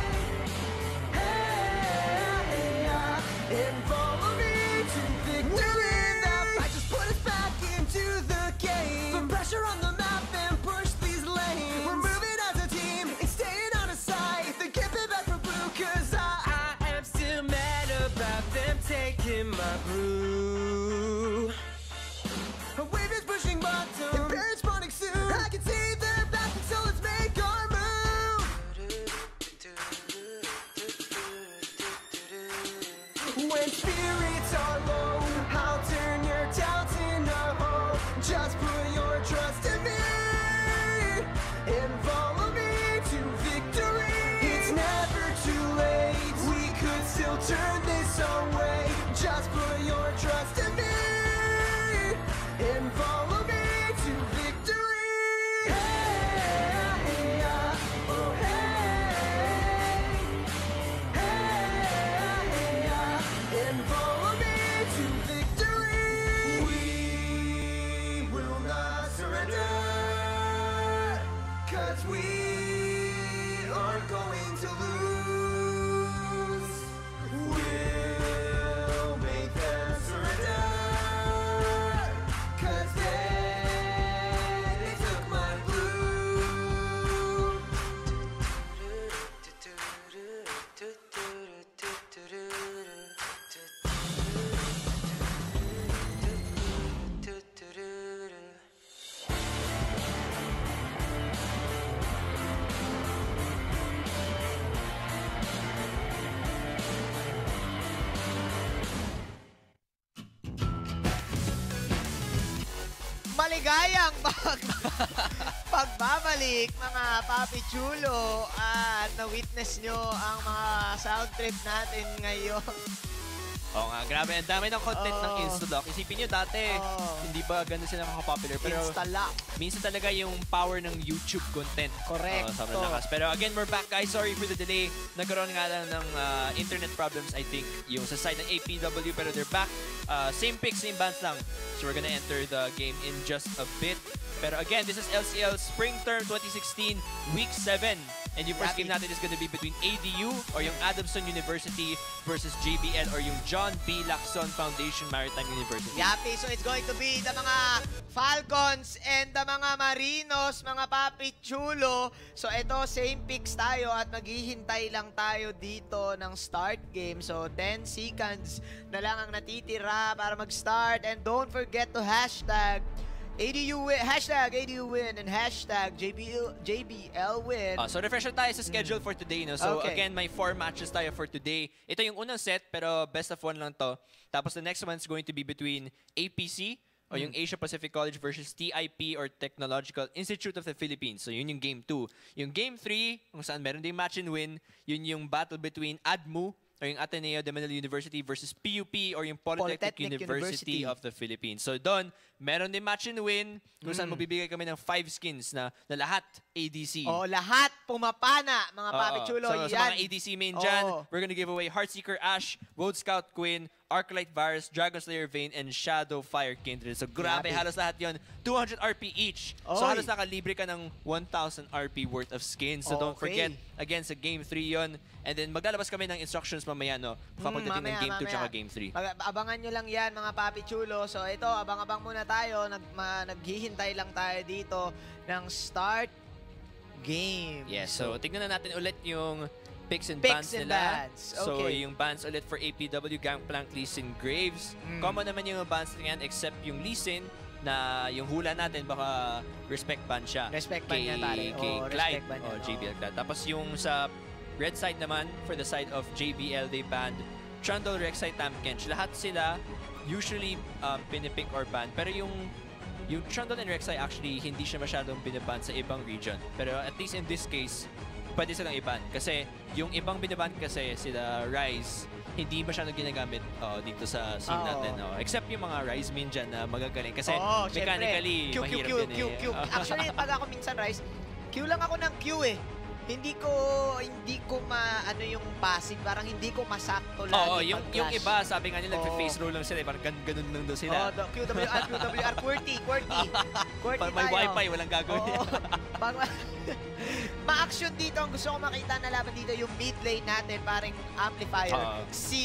Hey, hey, uh, and follow me to victory. That fight just put us back into the game. Put pressure on the map and push these lanes. We're moving as a team and staying on a side. They can't be back for blue, cause I, I am still mad about them taking my brew. A wave is pushing bottom, and parents spawning soon. I can see their back, so let's make our move. When spirits are low, I'll turn your doubts into hope. Just put your trust in me and follow me to victory. It's never too late, we could still turn this our way. Just put your trust in me and follow me to victory. Hey, hey, uh, oh, hey. Hey, hey, uh, and follow me to victory. We will not surrender, cause we aren't going to lose. maligayang pag pagbabalik, mga Papi Chulo. At na-witness nyo ang mga sound trip natin ngayon. Oo nga, grabe. Ang dami ng content Oo. ng Instalock. Isipin nyo dati, Oo. hindi ba ganun sila nakaka-popular? Pero Instalock. minsan talaga yung power ng YouTube content. Correct. Oo, sobrang lakas. Pero again, we're back guys. Sorry for the delay. Nagkaroon nga lang ng uh, internet problems, I think, yung sa side ng A P W. Pero they're back. Uh, same picks, same bands lang. So we're gonna enter the game in just a bit. Pero again, this is L C L Spring Term twenty sixteen, Week seven. And yung first game natin is gonna be between A D U or yung Adamson University versus J B L or yung John B. Lacson Foundation Maritime University. Yapi, so it's going to be the mga Falcons and the mga Marinos, mga Papi Chulo. So ito, same picks tayo at maghihintay lang tayo dito ng start game. So ten seconds na lang ang natitira para mag-start. And don't forget to hashtag A D U win, hashtag A D U win, and hashtag J B L, J B L win. Uh, so refresh na tayo sa schedule for today. No? So Okay. again, may four matches tayo for today. Ito yung unang set, pero best of one lang to. Tapos the next one's going to be between A P C, o yung Asia Pacific College versus T I P or Technological Institute of the Philippines. So yun yung game two. Yung game three, kung saan meron din match and win, yun yung battle between A D M U, or yung Ateneo de Manila University versus P U P or yung Polytechnic, Polytechnic University, University. of the Philippines. So doon, meron din match and win kung saan magbibigay kami ng five skins na, na lahat A D C. Oh, lahat pumapana, mga Papi Oo. Chulo. So, yan. sa mga A D C main dyan, Oo. we're gonna give away Heartseeker Ash, Road Scout Queen, Arclight Virus, Dragon Slayer Vayne, and Shadow Fire Kindred. So grabe, Grabe. halos lahat yon two hundred R P each. So Oy. halos nakalibre ka ng one thousand R P worth of skins. So don't Okay. forget, again, sa Game three yon. And then maglalabas kami ng instructions mamaya, no? Kapag Mm, dating ng mamaya, Game two mamaya. tsaka Game three. Mag- abangan nyo lang yan, mga Papi Chulo. So ito, abang-abang muna tayo. Nag ma- naghihintay lang tayo dito ng start game. Yes, so tignan na natin ulit yung picks and Picks bans and nila. bans, So okay. yung bans ulit for A P W, Gangplank, Lee Sin, Graves. Mm. Common naman yung bans na yan except yung Lee Sin na yung hula natin baka respect ban siya. Respect ban kay, yan, pare. Kay Oo, Clyde respect ban yan, o J B L oo. Clyde. Tapos yung sa red side naman, for the side of J B L, they banned Trundle, Rek'Sai, Tamkench. Lahat sila usually um, pinipick or ban. Pero yung yung Trundle and Rek'Sai actually hindi siya masyadong binaban sa ibang region. Pero at least in this case, pwede silang iban. Kasi yung ibang binaban kasi sila Ryze, hindi masyadong ginagamit oh, dito sa scene Oo. natin. Oh. Except yung mga Ryze min dyan na magagaling. Kasi Oo, mechanically, syempre. Q, Q, mahirap Q, din Q, eh. Q. Actually, pag ako minsan, Rice, Q lang ako ng Q eh. Hindi ko, hindi ko ma, ano yung passive, parang hindi ko masakto lagi Oo, yung, yung pag-clash. iba, sabi nga nila, Oo. face roll lang sila. eh. Parang gan ganun lang daw Oh, sila. the Q W R, Q W R, QWERTY, QWERTY. QWERTY Parang may tayo. wifi, walang gagawin. Oo. Pag ma-action dito, ang gusto ko makita na laban dito yung mid lane natin, parang amplifier. Oo. Si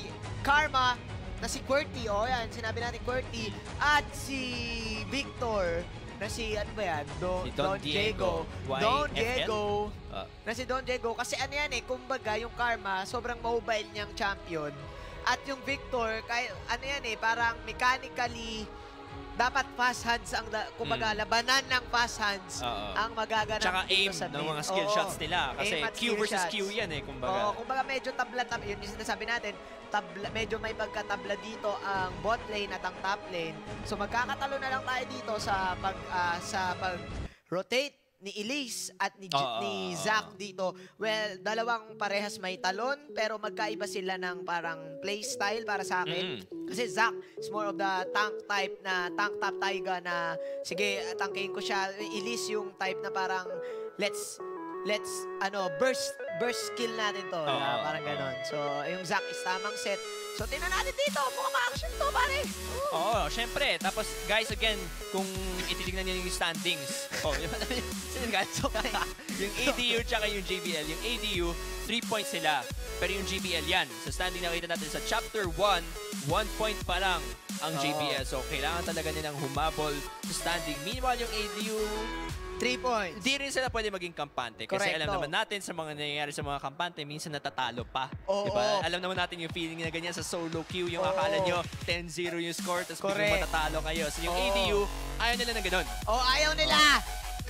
Karma, na si QWERTY, oh yan, sinabi natin QWERTY, at si Victor, na si, ano ba yan? Do, Si Don Diego. Don Y F L? Diego. Ah. Na si Don Diego. Kasi ano yan eh, kumbaga yung Karma, sobrang mobile niyang champion. At yung Victor, kaya, ano yan eh, parang mechanically, dapat fast hands ang, da, kumbaga, Mm. labanan ng fast hands Oo. ang magaganap Tsaka dito aim sa ng mid. mga skill Oo. shots nila. Kasi Aim at Q skill versus shots. Q yan eh, kumbaga. Oo, kumbaga medyo tabla-tabla, yun yung sinasabi natin, tabla, medyo may pagkatabla dito ang bot lane at ang top lane. So magkakatalo na lang tayo dito sa pag ah, sa pag rotate ni Elise at ni, J- Oo. ni Zac dito. Well, dalawang parehas may talon pero magkaiba sila ng parang play style para sa akin. Kasi Zac is more of the tank type na tank top taiga na sige, tangkein ko siya. Elise yung type na parang let's let's ano burst burst skill natin to. Oo. na parang ganon. So, yung Zac is tamang set. So, tingnan natin dito. Mukhang ma-action to, pare. Oo. Oo, syempre. Tapos, guys, again, kung ititignan niyo yung standings, oh, yung, yun, guys, yung A D U tsaka yung J B L, yung A D U, three points sila. Pero yung J B L yan. Sa standing nakita natin sa Chapter one, one point pa lang ang J B L. So, kailangan talaga nilang humabol sa standing. Meanwhile, yung A D U, Three points. di rin sila pwede maging kampante. Kasi Correcto. alam naman natin sa mga nangyayari sa mga kampante, minsan natatalo pa. Oo. Diba? Alam naman natin yung feeling na ganyan sa solo queue. Yung Oo. akala nyo ten zero yung score, tapos biglang Correct. matatalo kayo. So yung Oo. A D U, ayaw nila na ganun. Oh, ayaw nila.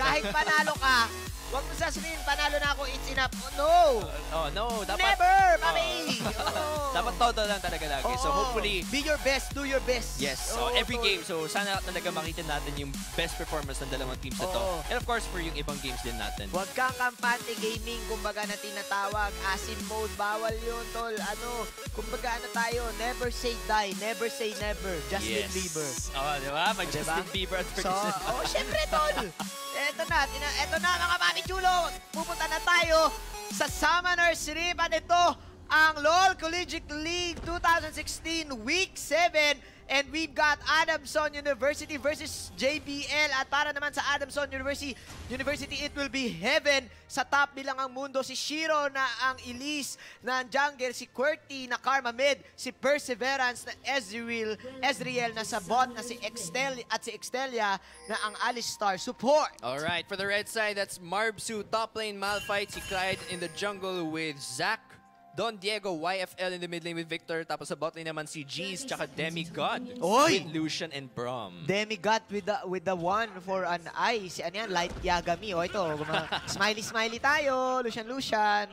kahit panalo ka, huwag mo sasabihin, panalo na ako, it's enough. Oh, no! Oh, no. Dapat, Never, Oh. mami! Oh. Dapat todo lang talaga lagi. So, Oo. hopefully, Be your best, do your best. yes, so Oo, every tol. game. So, sana talaga makita natin yung best performance ng dalawang teams na to. Oo. And of course, for yung ibang games din natin. Huwag kang kampante gaming, kumbaga na tinatawag. Asim mode, bawal yun, tol. Ano, kumbaga ano tayo, never say die, never say never. Justin Yes. Bieber. Oh, di ba? Mag Diba? Justin Bieber at So, person. oh, syempre, tol. Eto na, tina, eto na mga mami chulo. Pupunta na tayo sa Summoners Ribbon. Ito ang LOL Collegiate League twenty sixteen Week seven. And we've got Adamson University versus J B L. At para naman sa Adamson University, University, it will be heaven. Sa top bilang ang mundo, si Shiro na ang Elise na jungle, si QWERTY na Karma mid, si Perseverance na Ezreal, Ezreal na sa bot na si Extel at si Extelia na ang Alistar support. Alright, for the red side, that's Marbsu, top lane Malphite, si Clyde in the jungle with Zac, Don Diego, Y F L in the mid lane with Victor, tapos sa bot lane naman si Jeez, tsaka Demigod Oy! with Lucian and Braum. Demigod with the with the one for an eye. Si ano yan? Light Yagami. O ito, smiley-smiley tayo. Lucian, Lucian.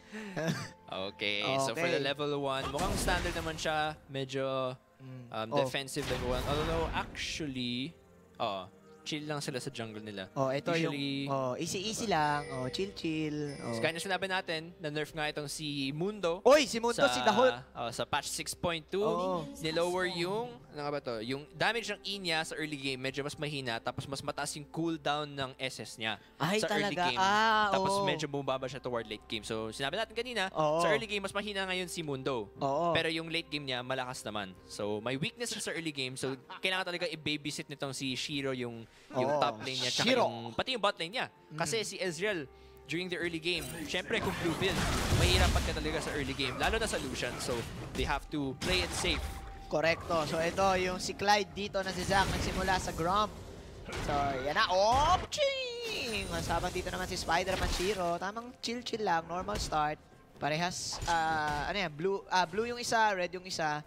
Okay, so for the Okay. level one, mukhang standard naman siya, medyo um, Oh. defensive level one. Although actually, oh, chill lang sila sa jungle nila. Oh, ito Usually, yung oh, easy-easy lang. Oh, chill-chill. Oh. kaya na sinabi natin, na-nerf nga itong si Mundo. Oy, si Mundo, si The Hulk. oh, sa patch six point two, Oo. nilower yung, ano nga ba to, yung damage ng E niya sa early game, medyo mas mahina, tapos mas mataas yung cooldown ng S S niya Ay, sa early talaga. game. Ah, tapos oo. medyo bumababa siya toward late game. So, sinabi natin kanina, Oo. sa early game, mas mahina ngayon si Mundo. Oo. Pero yung late game niya, malakas naman. So, may weakness siya sa early game. So, kailangan talaga i-babysit nitong si Shiro yung, yung Oo. top lane niya. Tsaka Shiro. yung, pati yung bot lane niya. Kasi si Ezreal, during the early game, syempre kung blue build, mahirapan ka talaga sa early game. Lalo na sa Lucian. So, they have to play it safe. Correcto. So ito, yung si Clyde dito na si Zac nagsimula sa Gromp. So, yan na. Oh, ching! Sabang dito naman si Spider-Man Shiro. Tamang chill-chill lang. Normal start. Parehas, ah, ano yan, blue, ah, blue yung isa, red yung isa.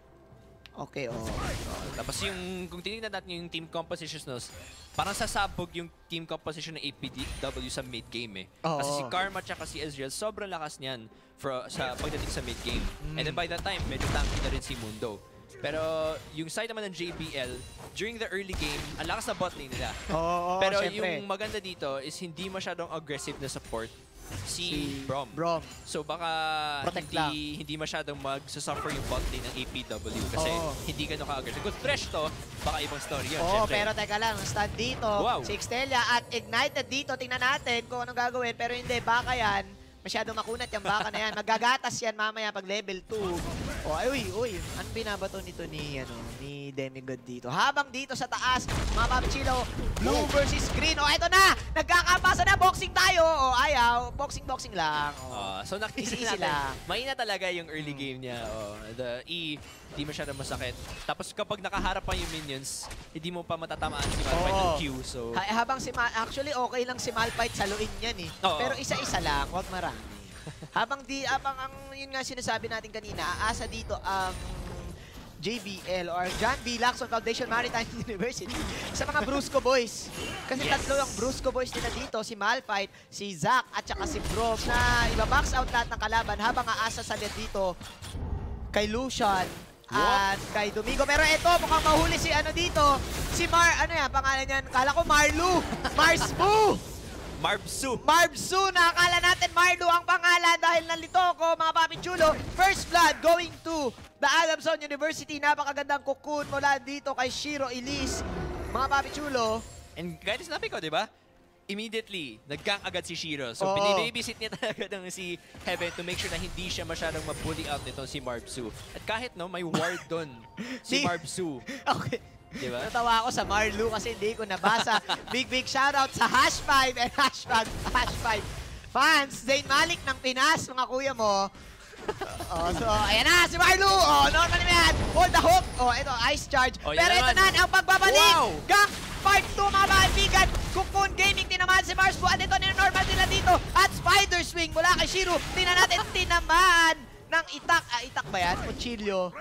Okay, oh. Tapos yung, kung tinignan natin yung team compositions nos, parang sasabog yung team composition ng A P W sa mid-game eh. Oo. Kasi si Karma tsaka si Ezreal, sobrang lakas niyan for, sa pagdating sa mid-game. And then by that time, medyo tanky na rin si Mundo. Pero yung side naman ng J B L, during the early game, ang lakas na bot lane nila. Oo, Pero syempre. yung maganda dito is hindi masyadong aggressive na support si, Si Braum. Braum. So baka Protect hindi, hindi masyadong mag-suffer yung bot lane ng A P W kasi Oo. hindi ganun ka-aggressive. Kung fresh to, baka ibang story yun. Oo, syempre. pero teka lang, stand dito, Wow. si Extelia at Ignited dito, tingnan natin kung anong gagawin. Pero hindi, baka yan, masyadong makunat yung baka na yan. Magagatas yan mamaya pag level two. Oh, ay, uy, uy, anong binabato nito ni, ano, ni Demigod dito? Habang dito sa taas, mga papichilo, blue versus green. Oh, eto na, nagkakapasa na, boxing tayo. Oh, ayaw, boxing-boxing lang. Oh. Ah, so nakikita Easy natin, lang. mahina talaga yung early game niya. Oh, the E, hindi masyadong masakit. Tapos kapag nakaharap pa yung minions, hindi mo pa matatamaan si Malphite ng Oo. Q. So, Ha- habang si Ma- actually okay lang si Malphite saluin yan eh. Oo. Pero isa-isa lang, wag marami. habang di habang ang yun nga sinasabi natin kanina, aasa dito ang J B L or John B. Lacson Foundation Maritime University sa mga Brusco Boys. Kasi Yes. tatlo yung Brusco Boys nila dito, si Malphite, si Zac at saka si Braum na iba-box out lahat ng kalaban habang aasa sa lead dito kay Lucian at kay Domingo. Pero eto, mukhang mahuli si ano dito, si Mar, ano yan, pangalan niyan? Kala ko Marlu, Marsbu! Marbsu. Marbsu, nakakala natin Marlu ang pangalan dahil nalito ko, mga papichulo. First blood going to the Adamson University. Napakagandang cocoon mula dito kay Shiro Elise. Mga papichulo. And gaya sinabi ko, di ba? Immediately, nag-gank agad si Shiro. So, Oo. binibabysit niya talaga ng si Heaven to make sure na hindi siya masyadong mabully out nito si Marbsu. At kahit no, may ward doon si Di- Marbsu. Okay. Di ba? Natawa ako sa Marlu kasi hindi ko nabasa. Big, big shoutout sa Hash five and Hashtag Hash five fans. Zayn Malik ng Pinas, mga kuya mo. Oh, so, ayan na, si Marlu. Oh, normal na yan. Hold the hook. Oh, ito, ice charge. Oh, yan Pero ito naman. na, ang pagbabalik. Wow! Gang part two, mga kaibigan. Cocoon Gaming, tinamaan si Mars. At ito, normal nila dito. At Spider Swing mula kay Shiro. Tingnan natin, tinamaan ng itak. Ah, itak ba yan? Cuchillo.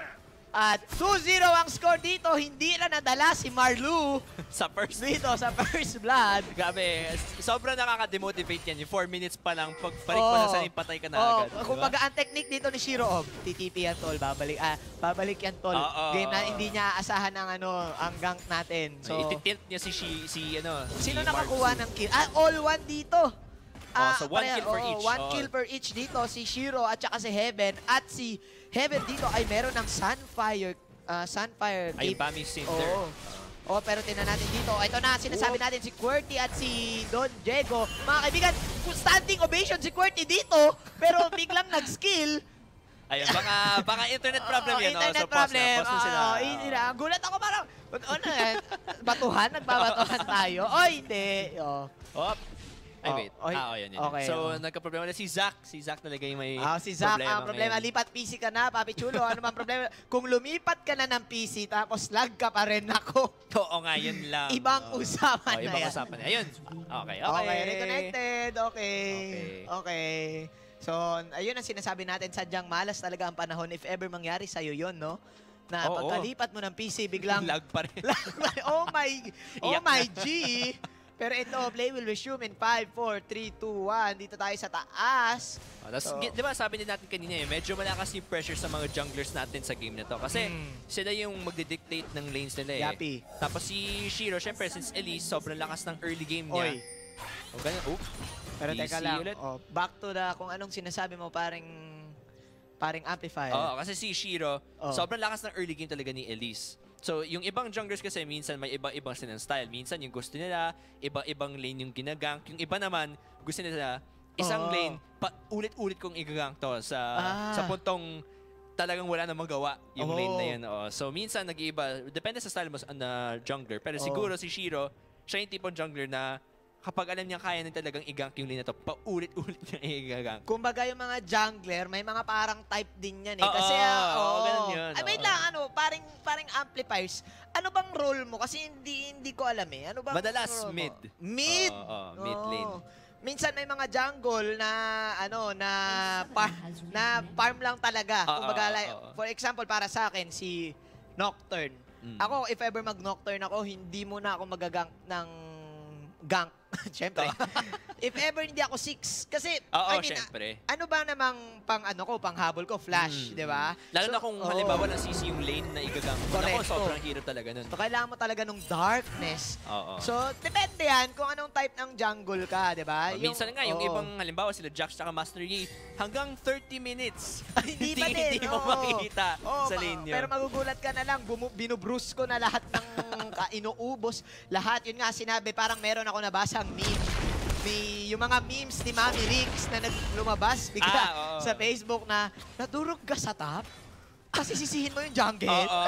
At two zero ang score dito. Hindi na nadala si Marlu Sa first. dito sa first blood. Grabe, sobrang nakaka-demotivate yan. Yung four minutes pa lang, pagparik mo Oo. na sa patay ka na Oh, agad. kung baga ang technique dito ni Shiro, oh, T T P yan tol, babalik, ah, babalik yan tol. Oo. Game na hindi niya aasahan ng ano, ang gank natin. So, So, ititilt niya si, si, si ano, sino si nakakuha Marcus. ng kill? Ah, all one dito. Ah, so one pareha- kill per oo, each. One Oo. kill per each dito, si Shiro at saka si Heaven. At si Heaven dito ay meron ng Sunfire, ah, Sunfire. Ay, Cape. Bami Cinder. Oo. Oh, pero tingnan natin dito. Ito na, sinasabi natin si QWERTY at si Don Diego. Mga kaibigan, standing ovation si QWERTY dito, pero biglang nag-skill. Ayun, baka, baka internet problem Oo, yan. oh. internet So, pause problem. Na, pause na sila. Oo, easy na. Gulat ako parang, ano yan? Batuhan? Nagbabatuhan tayo? Oy, hindi. Oh. Oh. Ay, Oh, wait. oy. Ah, oh, yun, yun. Okay, so, oh. nagka-problema na si Zack. Si Zack talaga yung may Ah, si Zack, ang problema, ngayon. lipat P C ka na, Papi Chulo. Ano bang problema? Kung lumipat ka na ng P C, tapos lag ka pa rin ako. Oo nga, yun lang. Ibang Oh. usapan Oh, na ibang yan. usapan na. Ayun. Okay, okay. Okay, reconnected. Okay. Okay. Okay. So, ayun ang sinasabi natin. Sadyang malas talaga ang panahon. If ever mangyari sa'yo yun, no? Na Oo. pagkalipat mo ng P C, biglang... Lag pa rin. oh my... Oh Iyak my na. G! Pero ito, play will resume in five, four, three, two, one. Dito tayo sa taas. Oh, tas, So- gi- di ba sabi din natin kanina eh, medyo malakas yung pressure sa mga junglers natin sa game na to. Kasi Hmm. sila yung magdidictate ng lanes nila eh. Yapi. Tapos si Shiro, syempre since Elise, sobrang lakas ng early game Oy. niya. O ganyan, oh. Pero teka Easy lang. ulit. Oh, back to the kung anong sinasabi mo, paring... Paring amplifier. Oo, kasi si Shiro, Oh. sobrang lakas ng early game talaga ni Elise. So, yung ibang junglers kasi minsan may iba-ibang silang style. Minsan yung gusto nila, iba-ibang lane yung ginagank. Yung iba naman, gusto nila isang Oo. lane, pa ulit-ulit kong igagank to sa Ah. sa puntong talagang wala na magawa yung Oo. lane na yun. Oo. So, minsan nag-iiba. Depende sa style mo na jungler. Pero Oo. siguro si Shiro, siya yung tipong jungler na kapag alam niya kaya na talagang i-gank yung lane na to, paulit-ulit niya i-gank. Kumbaga yung mga jungler, may mga parang type din yan eh. Oo, Kasi, ah, oo, oo. ganun yun, Ay, wait oo. lang, ano, paring, paring amplifiers. Ano bang role mo? Kasi hindi hindi ko alam eh. Ano bang Madalas role mo? mid. Mid? Oo, oo, mid lane. Oo. Minsan may mga jungle na ano na par, na farm lang talaga. Oo, Kumbaga oo, like, oo. for example para sa akin si Nocturne. Mm. Ako if ever mag-Nocturne ako, hindi muna ako magagank ng gank. Siyempre. If ever hindi ako six. Kasi, Oo, I mean, syempre. ano ba namang pang ano ko, pang habol ko, flash, Mm, di ba? mm. Lalo So, na kung oo. halimbawa na sisi yung lane na igagang. Ako, Correcto. sobrang hirap talaga nun. So, kailangan mo talaga nung darkness. Oo. So, depende yan kung anong type ng jungle ka, di ba? Oh, minsan nga, yung oo. ibang halimbawa sila Jax tsaka Master Yi, hanggang thirty minutes. Hindi pa din. Hindi mo oo. makikita Oo, sa ma- lane nyo. Pero magugulat ka na lang, bumu- binubrus ko na lahat ng ka- inuubos. Lahat, yun nga sinabi, parang meron ako nabasang meme. May, yung mga memes ni Mami Riggs na naglumabas bigla Ah, oo. sa Facebook na nadurog ka sa top kasi sisihin mo yung jungle. Oo.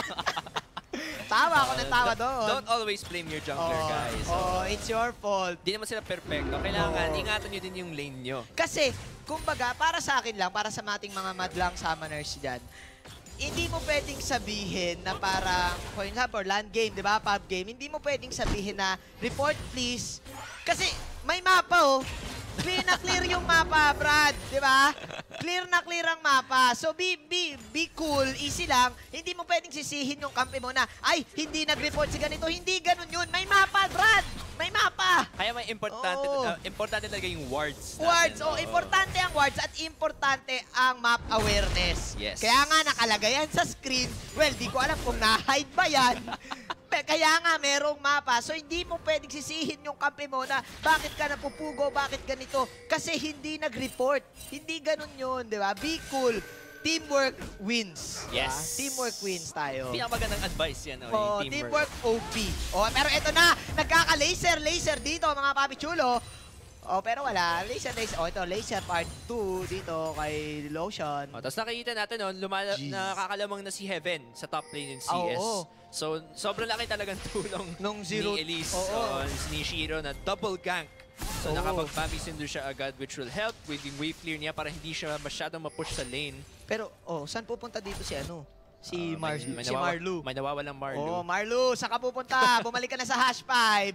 Tawa ako ng tawa doon. Don't always blame your jungler, Oo, guys. oo, it's your fault. Di naman sila perfecto. Kailangan, Oo. ingatan nyo din yung lane nyo. Kasi, kumbaga, para sa akin lang, para sa ating mga madlang summoners dyan, hindi mo pwedeng sabihin na parang, for example, LAN game, di ba, pub game, hindi mo pwedeng sabihin na, report please. Kasi, may mapa oh. Clear na clear yung mapa, Brad. Di ba? Clear na clear ang mapa. So, be, be, be cool, easy lang. Hindi mo pwedeng sisihin yung kampi mo na, ay, hindi nag-report si ganito. Hindi ganun yun. May mapa, Brad. May mapa. Kaya may importante, Oo. uh, importante talaga yung wards. natin. Wards. Oh, Oo. importante ang wards at importante ang map awareness. Yes. Kaya nga nakalagay yan sa screen. Well, di ko alam kung na-hide ba yan. Pe- Kaya nga merong mapa. So hindi mo pwedeng sisihin yung kampi mo na bakit ka napupugo, bakit ganito. Kasi hindi nag-report. Hindi ganun yun, di ba? Be cool. Teamwork wins. di ba? Yes. Teamwork wins tayo. Pinakamagandang advice yan. Oh, Oh, yung teamwork O P. Oh, pero eto na, nagkaka-laser, laser dito mga papi chulo. Oh, pero wala. Laser, laser. Oh, ito, laser part two dito kay Lotion. Oh, tapos nakikita natin, no, lumala, Jeez. nakakalamang na si Heaven sa top lane ng C S. Oo. So, sobrang laki talagang tulong Nung zero- ni Elise. Oo. Oo, ni Shiro na double gank. So, Oo. nakapag-Bambi Cinder siya agad, which will help with yung wave clear niya para hindi siya masyadong mapush sa lane. Pero, oh, saan pupunta dito si ano? Si, Uh, Mar may, may si nawawa- Marlu. May nawawalang Marlu. Oh, Marlu, saan ka pupunta? Bumalik ka na sa hash five.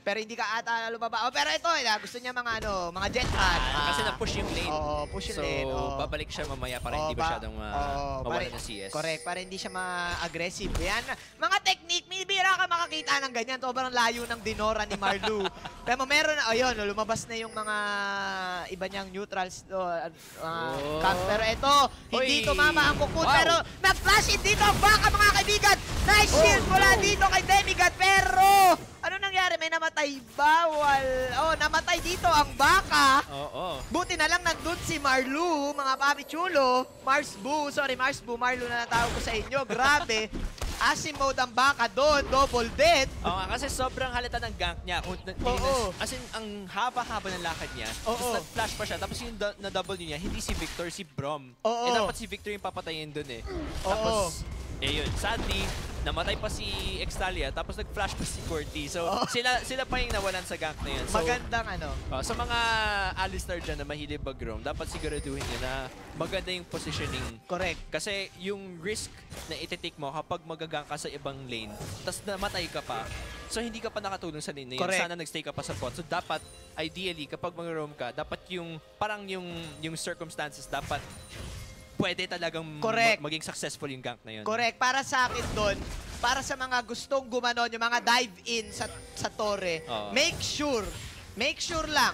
Pero hindi ka ata lumaba. Oh, pero ito, eh, gusto niya mga ano, mga jet pad. Ah, kasi na-push yung lane. Oo, push yung so, lane. Oo. babalik siya mamaya para Oo, hindi ba- masyadong uh, oo, mawala para- ng C S. Correct, para hindi siya ma-aggressive. Yan. Mga technique, may bira ka makakita ng ganyan. Sobrang layo ng dinora ni Marlu. Pero meron na, ayun, lumabas na yung mga iba niyang neutrals. To, uh, Oh. camp. Pero ito, hindi Oy. tumama ang kukun. Wow. Pero nag-flash in dito ang baka, mga kaibigan. Nice shield mula dito kay Demigod. Pero, ano nangyari? May namatay ba? Wal. Oh, namatay dito ang baka. Oo. Buti na lang nandun si Marlu, mga papi chulo. Mars Boo, sorry Mars Boo, Marlu na natawag ko sa inyo. Grabe. Asim mode ang baka doon, double dead. Oo nga, kasi sobrang halata ng gank niya. Kung, na- Oo. As in, ang haba-haba ng lakad niya. Oo. Tapos nag-flash pa siya. Tapos yung do- na-double niya, hindi si Victor, si Brom. Oo. Eh, dapat si Victor yung papatayin doon eh. Oo. Tapos, eh yun, sadly, namatay pa si Extalia, tapos nag-flash pa si Corty. So, Oo. sila sila pa yung nawalan sa gank na yun. So, Magandang ano. oh, sa mga Alistar dyan na mahilig mag-roam, dapat siguraduhin nyo na maganda yung positioning. Correct. Kasi yung risk na ititik mo kapag magagang ka sa ibang lane, tapos namatay ka pa, so hindi ka pa nakatulong sa lane na yun. Correct. Sana nagstay ka pa sa bot. So dapat, ideally, kapag mag-roam ka, dapat yung, parang yung, yung circumstances, dapat pwede talagang Correct. mag- maging successful yung gank na yun. Correct. Para sa akin doon, para sa mga gustong gumanon, yung mga dive-in sa, sa torre, Oo. make sure, make sure lang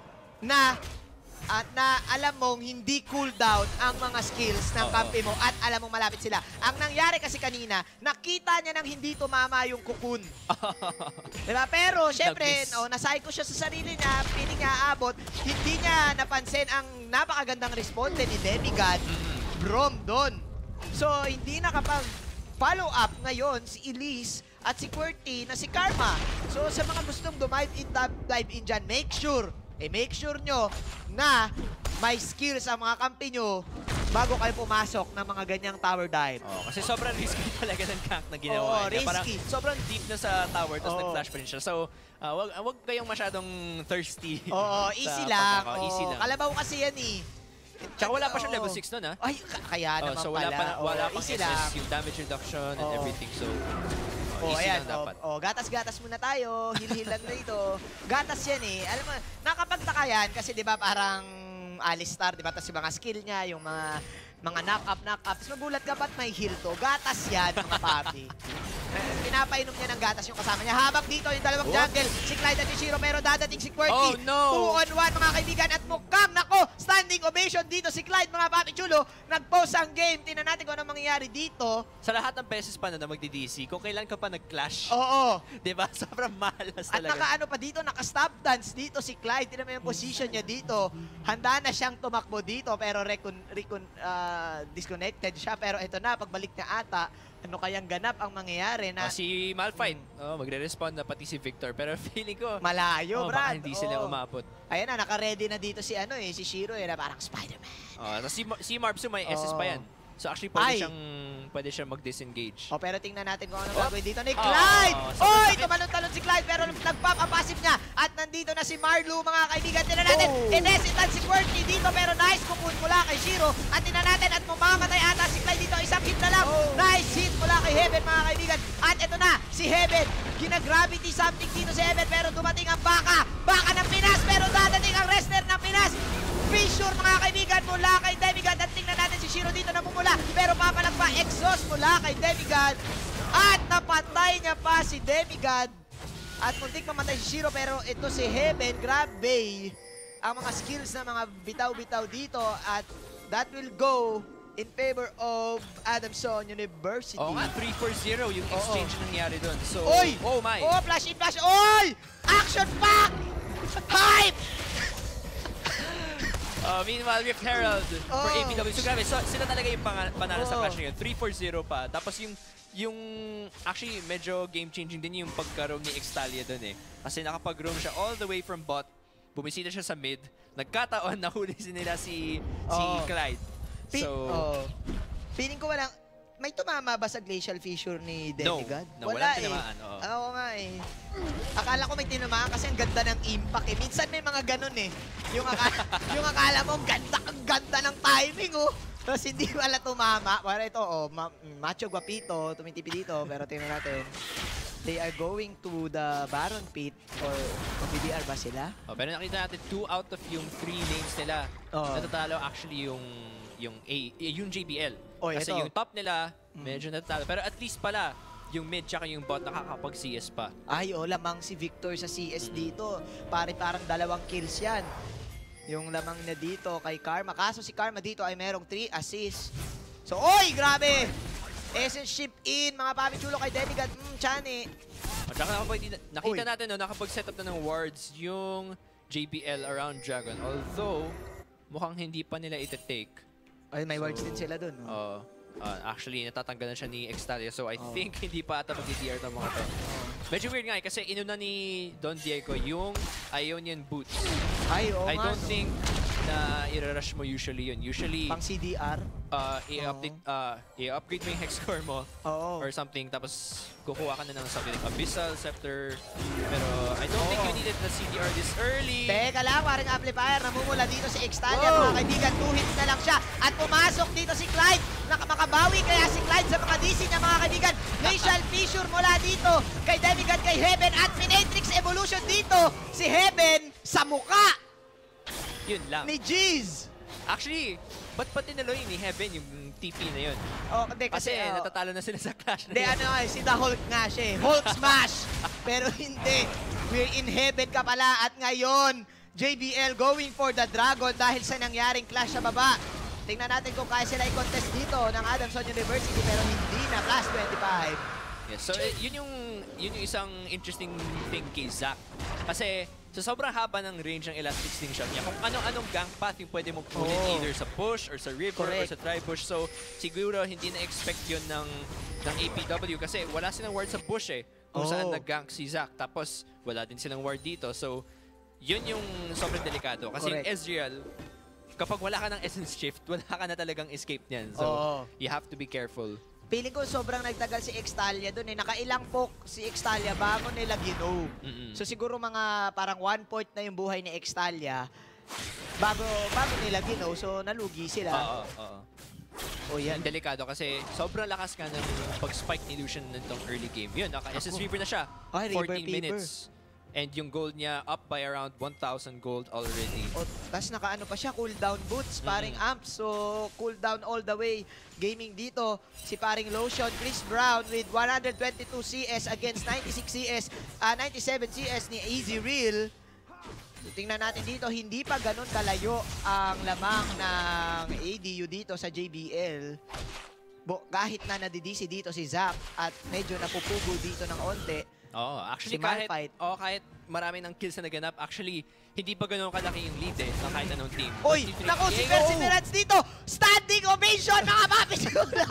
na at na alam mong hindi cooldown ang mga skills ng Oo. kampi mo at alam mong malapit sila. Ang nangyari kasi kanina, nakita niya nang hindi tumama yung kukun. Diba? Pero, syempre, Nag-miss. oh, nasay ko siya sa sarili niya, piling niya aabot, hindi niya napansin ang napakagandang responde ni Demigod, Brom doon. So, hindi nakapag follow up ngayon si Elise at si Qwerty na si Karma. So, sa mga gustong dumive in, dive in dyan, make sure, eh make sure nyo na may skills ang mga kampi nyo bago kayo pumasok ng mga ganyang tower dive. Oh, kasi sobrang risky talaga ng gank na ginawa Oo, niya. Parang risky. sobrang deep na sa tower, tapos Oo. nag-flash pa rin siya. So, uh, wag, wag kayong masyadong thirsty. Oo, sa easy lang. pagkaka- easy Oo, lang. Kalabaw kasi yan eh. Tsaka wala pa siya Oo. level six nun, ha? Ay, ka- kaya Oh, naman so wala pala. pa wala Oo, pang easy S lang. S, yung damage reduction and Oo. everything. So, oh, Oh, easy ayan. lang dapat. Oh, oh, gatas-gatas muna tayo. Hil-hil lang dito. Gatas yan eh. Alam mo, nakapagtaka yan kasi 'di ba parang Alistar, 'di ba? Tapos yung mga skill niya, yung mga mga knock-up, knock-up. Tapos magulat ka, ba't may heal to? Gatas yan, mga papi. Eh, Pinapainom niya ng gatas yung kasama niya. Habang dito yung dalawang What? jungle, si Clyde at si Shiro, pero dadating si Qwerty. Oh, no! two on one, mga kaibigan. At mukhang, nako, standing ovation dito si Clyde, mga papi chulo. Nag-pause ang game. Tingnan natin kung ano mangyayari dito. Sa lahat ng beses pa na na magdi-D C, kung kailan ka pa nag-clash, Oo. di ba? Sobrang malas At talaga. nakaano pa dito, naka-stop dance dito si Clyde. Tignan mo yung position niya dito. Handa na siyang tumakbo dito pero recon, recon, ah, disconnected siya. Pero ito na, pagbalik niya ata, ano kayang ganap ang mangyayari na Oh, si Malphite, oh, magre-respond na pati si Victor. Pero feeling ko, malayo, oh, Brad. baka hindi sila Oo. umabot. Ayan na, naka-ready na dito si ano eh, si Shiro eh, na parang Spider-Man. Oh, tapos si, Mar- si Marpsu may S S Oh. pa yan. So actually, pwede Ay. siyang, pwede siyang mag-disengage. O pero tingnan natin kung ano Oh. gagawin dito ni Oh, Clyde! sobrang Oy, sakit. tumalon-talon si Clyde pero nag-pop ang passive niya. At nandito na si Marlu, mga kaibigan. Tingnan natin, Oh. inesitan si Qwerty dito pero nice kukun mula kay Shiro. At tingnan natin at mamamatay ata si Clyde dito. Isang hit na lang. Oh. Nice hit mula kay Heaven, mga kaibigan. At ito na, si Heaven. Gina-gravity something dito si Heaven pero dumating ang baka. Baka ng Pinas pero dadating ang wrestler ng Pinas. Fissure, mga kaibigan, mula kay Demigod. At tingnan natin si Shiro dito namumula. Pero papalag pa, exhaust mula kay Demigod. At napatay niya pa si Demigod. At muntik mamatay si Shiro pero ito si Heaven, grabe. Ang mga skills na mga bitaw-bitaw dito at that will go in favor of Adamson University. Oo nga, three four zero yung Oo. exchange na nangyari doon. So, Oy! oh my. Oh, flash in, flash. Oy! Action pack! Hype! Uh, meanwhile, Rift Herald for Oh. A P W. So grabe, so, sila talaga yung pang- panalo sa Oh. clash na yun. three four zero pa. Tapos yung, yung, actually, medyo game-changing din yung pagka-roam ni Extalia doon eh. Kasi nakapag-roam siya all the way from bot. Bumisita siya sa mid. Nagkataon, nahuli nila si, si Oh. Clyde. Pi- So, oh. Feeling ko walang... May tumama ba sa glacial fissure ni No. Demigod? No, Wala walang eh. tinamaan, oo. Oo nga eh. Akala ko may tinamaan kasi ang ganda ng impact eh. Minsan may mga ganun eh. Yung akala, yung akala mo, ang ganda, ang ganda ng timing oh. Tapos hindi wala tumama. Para ito, oh, ma macho guapito, tumitipi dito. Pero tingnan natin. they are going to the Baron Pit or B D R ba sila? Oh, pero nakita natin two out of yung three names nila. Oo. Natatalo actually yung yung A, yung J B L. Oy, Kasi ito. yung top nila, medyo natatalo. Pero at least pala, yung mid tsaka yung bot nakakapag-C S pa. Ay, oh, lamang si Victor sa C S dito. Pare parang dalawang kills yan. Yung lamang na dito kay Karma. Kaso si Karma dito ay merong three assists. So, oy, grabe! Essence ship in, mga papichulo kay Demigod. Mm, Chani. At saka nakapag- nakita Uy. natin, no, nakapag-set up na ng wards yung J B L around Dragon. Although, mukhang hindi pa nila iti-take. Ay, may So, wards din sila dun. No? Uh, uh, actually, natatanggalan siya ni Extalia. So, I Oh. think hindi pa ata mag-D R ng mga to. Medyo weird nga eh, kasi inuna ni Don Diego yung Ionian Boots. Ay, oo I nga, don't no? think na i-rush mo usually yun. Usually, Pang C D R. uh, i-update, uh, i-upgrade mo yung hex score mo Oo. or something, tapos kukuha ka na ng something like Abyssal, Scepter. Pero I don't think you needed the C D R this early. Teka lang, parang amplifier. Namumula dito si Extalia. Wow. Mga kaibigan, two hits na lang siya. At pumasok dito si Clyde. Naka makabawi kaya si Clyde sa mga D C niya, mga kaibigan. Glacial Fissure mula dito kay Demigod, kay Heaven. At Pinatrix Evolution dito. Si Heaven sa muka Yun lang. ni Jeez. Actually, ba't pa tinalo yun ni Heaven yung T P na yun? Oh, hindi Kasi, kasi, oh, natatalo na sila sa clash na hindi, yun. ano nga, si The Hulk nga siya eh. Hulk smash! Pero hindi. We're in heaven ka pala. At ngayon, J B L going for the Dragon dahil sa nangyaring clash sa baba. Tingnan natin kung kaya sila i-contest dito ng Adamson University pero hindi na. Class twenty-five. Yes, so eh, yun yung yun yung isang interesting thing kay Zac. Kasi sa sobrang haba ng range ng elastic slingshot niya, kung anong-anong gank path yung pwede mong kunin Oh. either sa push or sa river Correct. or sa tri-push. So siguro hindi na-expect yun ng, ng A P W kasi wala silang ward sa push eh. Kung Oh. saan nag-gank si Zac. Tapos wala din silang ward dito. So yun yung sobrang delikado. Kasi yung Correct. Ezreal, kapag wala ka ng essence shift, wala ka na talagang escape niyan. So Oo. you have to be careful. Feeling ko sobrang nagtagal si Extalia dun eh. Nakailang poke si Extalia bago nila gino. Mm-mm. So siguro mga parang one point na yung buhay ni Extalia bago bago nila gino. So nalugi sila. Oo, oo. O yan. Yan, delikado kasi sobrang lakas ka ng pag-spike ni Lucian nitong early game. Yun, naka-S S Reaper na siya. Ay, Reaper fourteen Fever. minutes. And yung gold niya up by around one thousand gold already. O, tas nakaano pa siya, cooldown boots, paring amps. So, cooldown all the way. Gaming dito, si paring Lotion, Chris Brown with one twenty-two C S against ninety-six C S, ah, ninety-seven C S ni Easy Real. Tingnan natin dito, hindi pa ganun kalayo ang lamang ng A D U dito sa J B L. Bo, kahit na nadi-D C dito si Zac at medyo napupugo dito ng onte. Oo, actually Si kahit, Malphite. oh, kahit marami ng kills na naganap, actually hindi pa ganoon kalaki yung lead eh, ng kahit anong team. Uy, twenty-three naku, si Diego! Perseverance dito! Standing ovation, mga papisula!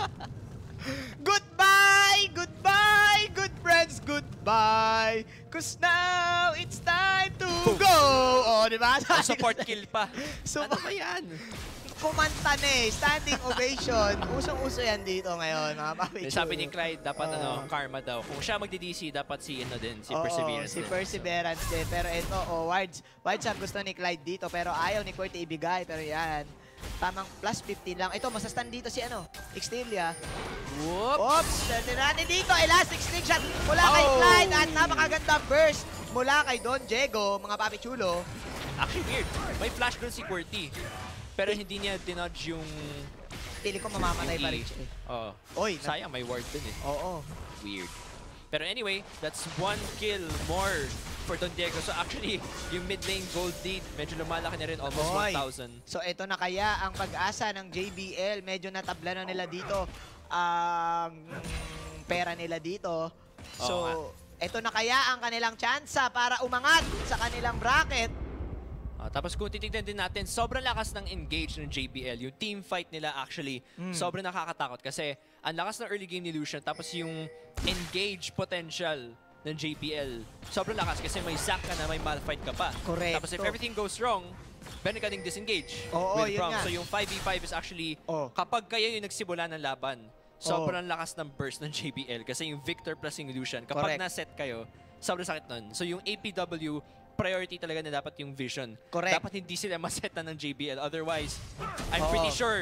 Goodbye! Goodbye! Good friends, goodbye! Cause now it's time to go! O, di ba? Oh, support kill pa. So, Ano ba yan? kumanta na eh. Standing ovation. Usong-uso yan dito ngayon, mga papisula. Sabi ni Clyde, dapat Oo. ano, karma daw. Kung siya magdi-D C, dapat si ano din, si Oo, Perseverance si din. Perseverance din. Pero ito, oh, Wards. Wards ang gusto ni Clyde dito. Pero ayaw ni Court ibigay. Pero yan. Tamang plus fifteen lang. Ito, masastan dito si ano, Extelia. Whoop! Oops! Tirani dito. Elastic slingshot mula kay Oh! Clyde. At napakagandang burst mula kay Don Diego, mga papichulo. Actually weird. May flash doon si Qwerty. Pero hindi niya dinodge yung... Pili ko mamamatay yung pa E. rin siya eh. Oo. Oy, na- Sayang, may ward dun eh. Oo. Weird. Pero anyway, that's one kill more for Don Diego. So actually, yung mid lane gold lead, medyo lumalaki na rin, almost Oy. one thousand. So ito na kaya ang pag-asa ng J B L. Medyo natabla na nila dito ang pera nila dito. So, Oo ito na kaya ang kanilang tsansa para umangat sa kanilang bracket. Ah, tapos kung titignan din natin, sobrang lakas ng engage ng J B L. Yung team fight nila actually, Mm. sobrang nakakatakot kasi ang lakas ng early game ni Lucian tapos yung engage potential ng J B L, sobrang lakas kasi may Zac ka na, may Malphite ka pa. Correct. Tapos if everything goes wrong, pwede ka ding disengage Oo, with yun Braum. nga. So yung five v five is actually, Oh. kapag kayo yung nagsimula ng laban, sobrang lakas ng burst ng J B L kasi yung Victor plus yung Lucian, kapag Correct. na-set kayo, sobrang sakit nun. So yung A P W, priority talaga na dapat yung vision. Correct. Dapat hindi sila masetan ng J B L. Otherwise, I'm Oo. pretty sure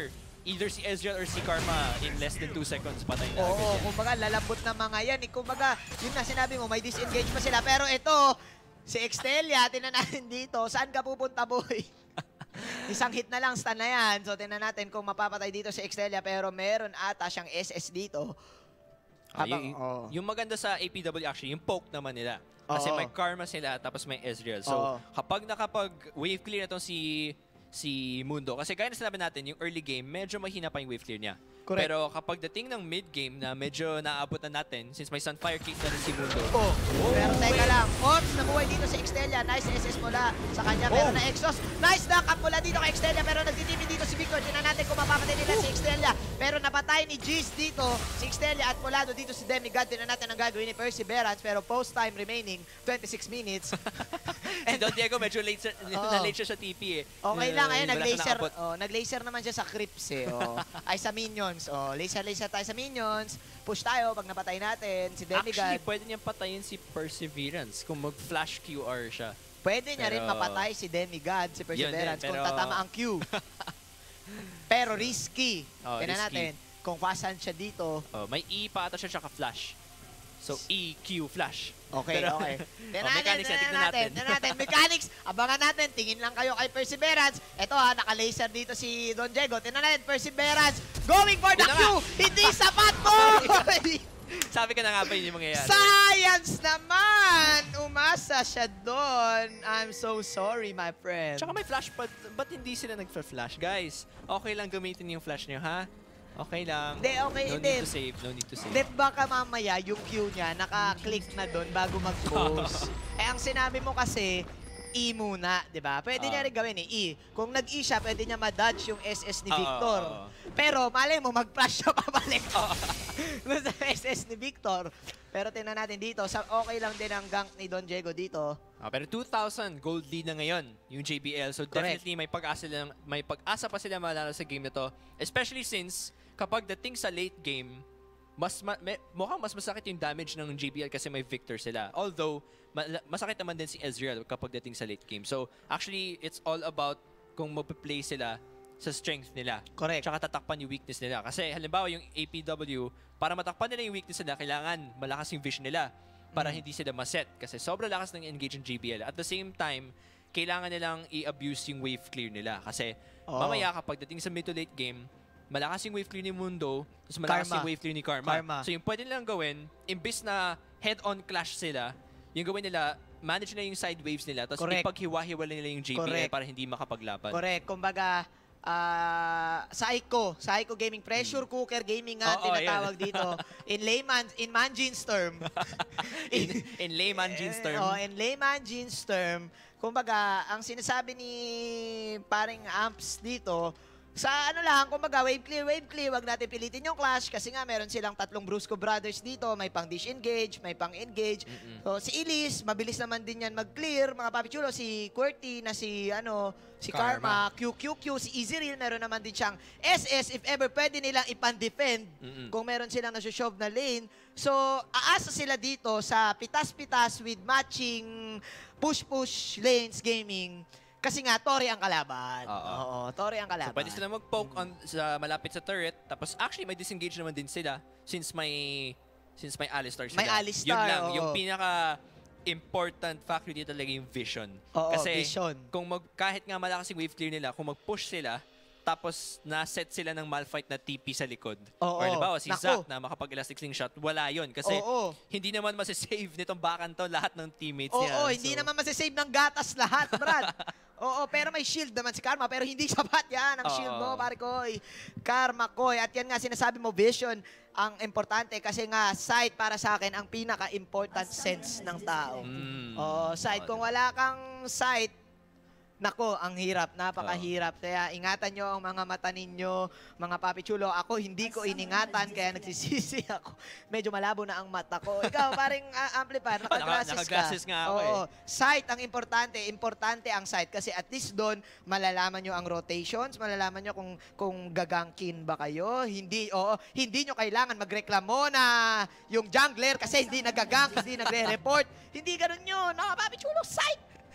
either si Ezreal or si Karma in less than two seconds patay na Oo, agad yan. kumbaga lalambot na mga yan. Eh. Kumbaga, yun na sinabi mo, may disengage pa sila. Pero ito, si Extelia, tinan natin dito. Saan ka pupunta, boy? Isang hit na lang, stun na yan. So, tinan natin kung mapapatay dito si Extelia. Pero meron ata siyang S S dito. Ah, Habang, yung, oh. yung maganda sa A P W actually, yung poke naman nila. Kasi Oo. may Karma sila, tapos may Ezreal. So, Oo. kapag nakapag-wave clear na itong si si Mundo. Kasi gaya na sinabi natin, yung early game, medyo mahina pa yung wave clear niya. Correct. Pero kapag dating ng mid-game na medyo naabot na natin, since may Sunfire Cake na rin si Mundo. Oh. Pero teka lang, Ops, nabuhay dito si Extelia. Nice S S mula sa kanya. Meron na Exos. Nice knock up mula dito kay Extelia. Pero nagtitipid dito si Victor. Tinan natin kung mapapatay nila si Extelia. Pero napatay ni Jeez dito si Extelia at mulado dito si Demigod. Tinan natin ang gagawin ni Perseverance. Pero post-time remaining, twenty-six minutes. Si Don Diego medyo late, sa, Oo. na late siya sa T P eh. Okay lang, ayun, Wala siya nag-laser. nakabot. Oh, nag-laser naman siya sa Crips eh. Oh. Ay, sa Minions. Oh, laser-laser tayo sa Minions. Push tayo pag napatay natin. Si Demigod. Actually, pwede niyang patayin si Perseverance kung mag-flash Q R siya. Pwede niya rin Pero- mapatay si Demigod, si Perseverance, Yun din, kung pero- tatama ang Q. Pero risky. Oh, Tingnan risky. natin kung fasan siya dito. Oh, may E pa ata siya tsaka flash. So, E, Q, flash. Okay, Pero- okay. Tingnan Oh, natin, mechanics yan, tingnan tignan natin. natin. Tingnan natin. Mechanics, abangan natin. Tingin lang kayo kay Perseverance. Ito ha, naka-laser dito si Don Diego. Tingnan natin, Perseverance going for the Yun na Q. nga. Hindi sapat boy! Sabi ka na nga ba hindi mangyayari? Science naman! Umasa siya doon. I'm so sorry, my friend. Tsaka may flash, but ba't hindi sila nag-flash? Guys, okay lang gamitin yung flash niyo, ha? Okay lang. Hindi, okay, no hindi. need to save, no need to save. Hindi, baka mamaya yung Q niya, naka-click na doon bago mag-post. Eh, ang sinabi mo kasi, E muna, di ba? Pwede Ah. niya rin gawin eh, E. Kung nag-E siya, pwede niya ma-dodge yung S S ni Oo, Victor. oo, oo. Pero, malay mo, mag-flash siya pabalik doon sa S S ni Victor. Pero tingnan natin dito, sa okay lang din ang gank ni Don Diego dito. Ah, pero two thousand gold lead na ngayon yung J B L. So Correct. definitely may pag-asa lang, may pag-asa pa sila manalo sa game na to. Especially since kapag dating sa late game, mas ma may, mukhang mas masakit yung damage ng J B L kasi may Victor sila. Although ma masakit naman din si Ezreal kapag dating sa late game. So actually it's all about kung magpe-play sila sa strength nila. Correct. Tsaka tatakpan yung weakness nila. Kasi halimbawa yung A P W, para matakpan nila yung weakness nila, kailangan malakas yung vision nila para hindi sila maset. Kasi sobrang lakas ng engage ng J B L. At the same time, kailangan nilang i-abuse yung wave clear nila. Kasi Oo. mamaya kapag dating sa mid to late game, malakas yung wave clear ni Mundo, tapos malakas Karma. yung wave clear ni Karma. Karma. So yung pwede nilang gawin, imbis na head-on clash sila, yung gawin nila, manage nila yung side waves nila, tapos Correct. ipaghiwa-hiwala nila yung J B L Correct. para hindi makapaglaban. Correct. Kumbaga, ah Psycho. Psycho Gaming. Pressure cooker gaming nga Oo, tinatawag dito. In layman, in Manjin's term. in, in layman jeans term. Oh, in layman jeans term, kumbaga, ang sinasabi ni paring Amps dito, sa ano lang, kumbaga, wave clear, wave clear, wag natin pilitin yung clash kasi nga meron silang tatlong Brusco brothers dito, may pang dish engage, may pang engage. Mm-mm. So, si Elise, mabilis naman din yan mag-clear, mga papi chulo, si QWERTY na si, ano, si Karma, Q Q Q, si Easyreal, meron naman din siyang S S, if ever pwede nilang ipan-defend Mm-mm. kung meron silang nasushove na lane. So, aasa sila dito sa pitas-pitas with matching push-push lanes gaming. Kasi nga, Tori ang kalaban. Oo. Oo, Tori ang kalaban. So, pwede sila mag-poke on, sa, malapit sa turret. Tapos, actually, may disengage naman din sila since may since may Alistar sila. May Alistar, Yun lang. oo. Yung pinaka-important factor dito talaga yung vision. Oo, Kasi, vision. kung mag, kahit nga malakas yung wave clear nila, kung mag-push sila, tapos na-set sila ng Malphite na T P sa likod. Oo. Or halimbawa, si Naku. Zac na makapag-elastic slingshot, wala yun. Kasi, Oo. hindi naman masisave nitong bakan to lahat ng teammates Oo, niya. hindi So, naman masasave ng gatas lahat, Brad. Oo, pero may shield naman si Karma, pero hindi sapat yan ang Oo. shield mo, pare koy. Karma koy. At yan nga sinasabi mo, vision ang importante kasi nga sight para sa akin ang pinaka-important sense ng tao. Mm. Oo, sight. Kung wala kang sight, nako, ang hirap, napakahirap. Kaya ingatan nyo ang mga mata ninyo, mga papi chulo. Ako, hindi ko iningatan, kaya nagsisisi ako. Medyo malabo na ang mata ko. Ikaw, paring uh, amplifier, Naka- naka-glasses ka. naka-glasses nga ako Oo. Sight ang importante. Importante ang sight kasi at least doon, malalaman nyo ang rotations, malalaman nyo kung, kung gagangkin ba kayo. Hindi, oo, hindi nyo kailangan magreklamo na yung jungler kasi hindi nagagank, hindi nagre-report. Hindi ganun yun. Mga papi chulo, sight!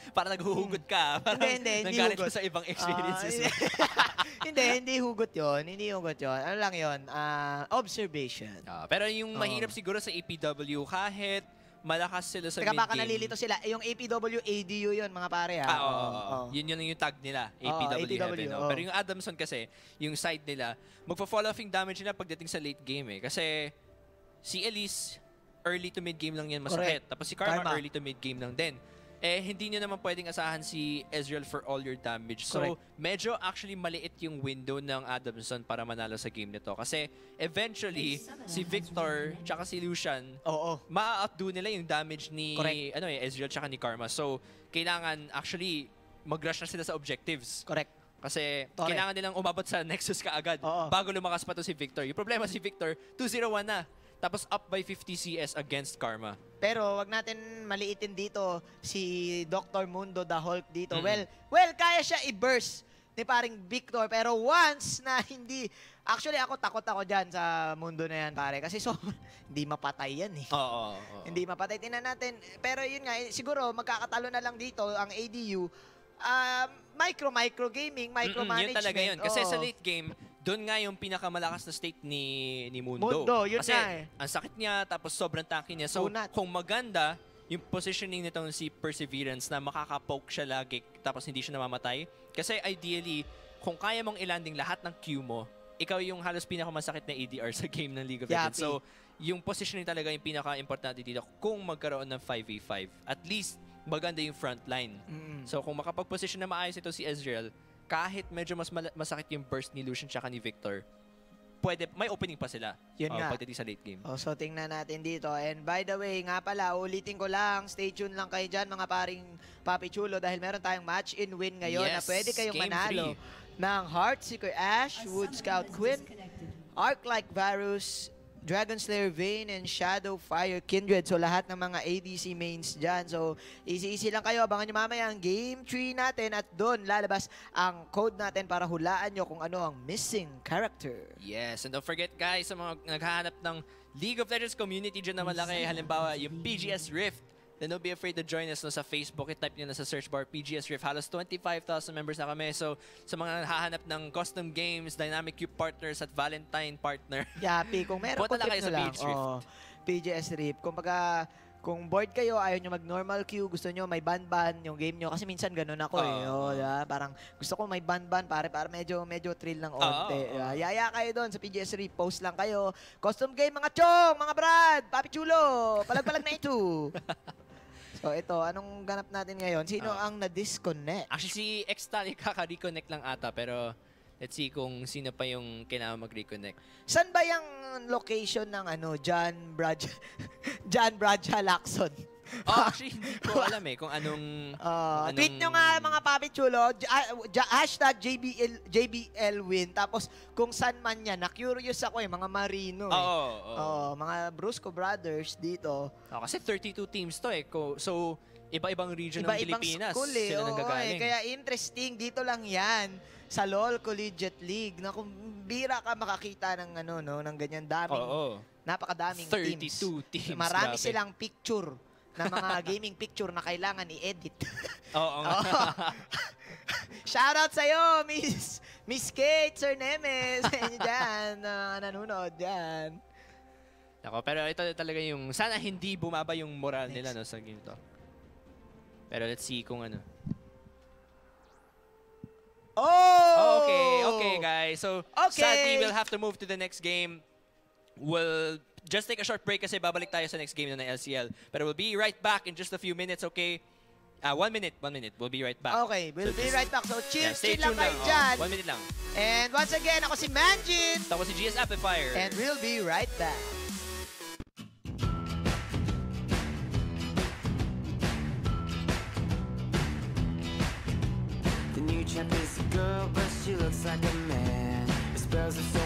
para naghuhugot ka. Parang Hindi, hindi, hindi nanggaling hugot. ka sa ibang Ah, experiences. hindi. Hindi, hindi hugot yon, hindi hugot yon. Ano lang yon, ah, observation. Ah, pero yung Oo. mahirap siguro sa A P W, kahit malakas sila sa Teka, baka mid-game. nalilito sila. Yung A P W, A D U yun, mga pare ha. Ah, oo, Oo, oo, oo. oo. Yun yun yung tag nila, A P W, Oo, A P W, Heaven. No? oo. Pero yung Adamson kasi, yung side nila, magpa-fall off yung damage nila pagdating sa late game eh. Kasi si Elise, early to mid-game lang yan masakit. Correct. Tapos si Karma, Karma. early to mid-game lang din. Eh, hindi nyo naman pwedeng asahan si Ezreal for all your damage. So, Correct. medyo actually maliit yung window ng Adamson para manalo sa game nito. Kasi eventually, si Victor tsaka si Lucian, Oo. ma-outdo nila yung damage ni Correct. ano eh, Ezreal tsaka ni Karma. So, kailangan actually mag-rush na sila sa objectives. Correct. Kasi Correct. kailangan nilang umabot sa Nexus kaagad Oo. bago lumakas pa to si Victor. Yung problema si Victor, two zero one na. Tapos up by fifty C S against Karma. Pero wag natin maliitin dito si Doctor Mundo the Hulk dito. Mm. Well, well kaya siya i-burst ni paring Victor, pero once na hindi, actually ako takot ako diyan sa mundo na yan pare kasi so hindi mapatay yan eh. Oo. oo, oo. Hindi mapatay. Tingnan natin. Pero yun nga, eh, siguro magkakatalo na lang dito ang A D U. Um, micro-micro gaming, micro-management. Yun talaga yun. Kasi Oo. sa late game, doon nga yung pinakamalakas na state ni, ni Mundo. Mundo, yun Kasi nga eh. ang sakit niya, tapos sobrang tanky niya. So, Unat. kung maganda, yung positioning nitong si Perseverance na makakapoke siya lagi, tapos hindi siya namamatay. Kasi ideally, kung kaya mong ilanding lahat ng Q mo, ikaw yung halos pinakamasakit na A D R sa game ng League of Legends. Yapi. So, yung positioning talaga yung pinaka-importante dito kung magkaroon ng five v five. At least, maganda yung front line. Mm. So kung makapag-position na maayos ito si Ezreal, kahit medyo mas mala- masakit yung burst ni Lucian tsaka ni Victor, pwede, may opening pa sila. Yun uh, nga. pagdating sa late game. Oh, so tingnan natin dito. And by the way, nga pala, ulitin ko lang, stay tuned lang kayo dyan mga paring Papi Chulo dahil meron tayong match in win ngayon na Yes, pwede kayong game manalo three. ng Heartseeker Ash, Wood Scout Quinn, Arc-like Varus, Dragon Slayer Vayne, and Shadow Fire Kindred. So lahat ng mga A D C mains dyan. So easy-easy lang kayo. Abangan nyo mamaya ang game three natin at doon lalabas ang code natin para hulaan nyo kung ano ang missing character. Yes, and don't forget guys, sa mga naghahanap ng League of Legends community dyan na malaki, halimbawa yung P G S Rift, then don't be afraid to join us no, sa Facebook. I-type nyo na sa search bar, P G S Rift. Halos twenty-five thousand members na kami. So, sa mga hahanap ng custom games, dynamic cube partners at Valentine partner. Yapi, kung meron Punta po lang trip kayo sa nyo lang. P G S Rift. Oo, P G S Rift. Kung pagka, kung bored kayo, ayaw nyo mag-normal queue, gusto nyo may ban-ban yung game nyo. Kasi minsan ganun ako eh. Oo. Oh, diba? Parang gusto ko may ban-ban pare, para medyo medyo thrill ng Oo, onte. oo. Uh, yaya kayo doon sa P G S Rift. Post lang kayo. Custom game mga chong, mga brad, Papi Chulo, palag-palag na ito. So ito, anong ganap natin ngayon? Sino Ah. ang na-disconnect? Actually, si X-Tally kaka-reconnect lang ata, pero let's see kung sino pa yung kailangan mag-reconnect. Saan ba yung location ng ano, John Brad John Bradshaw Lacson? Oh, actually, hindi ko alam eh kung anong... Uh, anong- tweet nyo nga mga Papi Chulo, J- ah, J- hashtag J B L, J B L win. Tapos kung saan man yan, na-curious ako eh, mga Marino eh. Oo, oo. Oo, mga Brusco Brothers dito. Oh, kasi thirty-two teams to eh. Ko- So, iba-ibang region ng Iba-ibang Pilipinas school eh. sila Oo, nanggagaling. eh. Kaya interesting, dito lang yan sa LOL Collegiate League na kung bira ka makakita ng ano no ng ganyan daming Oo. napakadaming thirty-two teams. Marami grabe. silang picture na mga gaming picture na kailangan i-edit. Oo nga. Oo. Shoutout sa'yo, Miss Miss Kate, Sir Nemes, sa inyo dyan, na nanonood dyan. Ako, pero ito talaga yung... Sana hindi bumaba yung moral nila no, sa game to. Pero let's see kung ano. Oh! Okay, okay guys. So, Okay. sadly, we'll have to move to the next game. We'll just take a short break kasi babalik tayo sa next game na ng L C L. Pero we'll be right back in just a few minutes, okay? Uh, one minute, one minute. We'll be right back. Okay, we'll So be just- right back. So, chill, Yeah, stay chill lang tuned kayo lang. dyan. Oh, one minute lang. And once again, ako si Manjin. Tapos si G S Amplifier. And we'll be right back. The new champ is a girl, but she looks like a man. Her spells are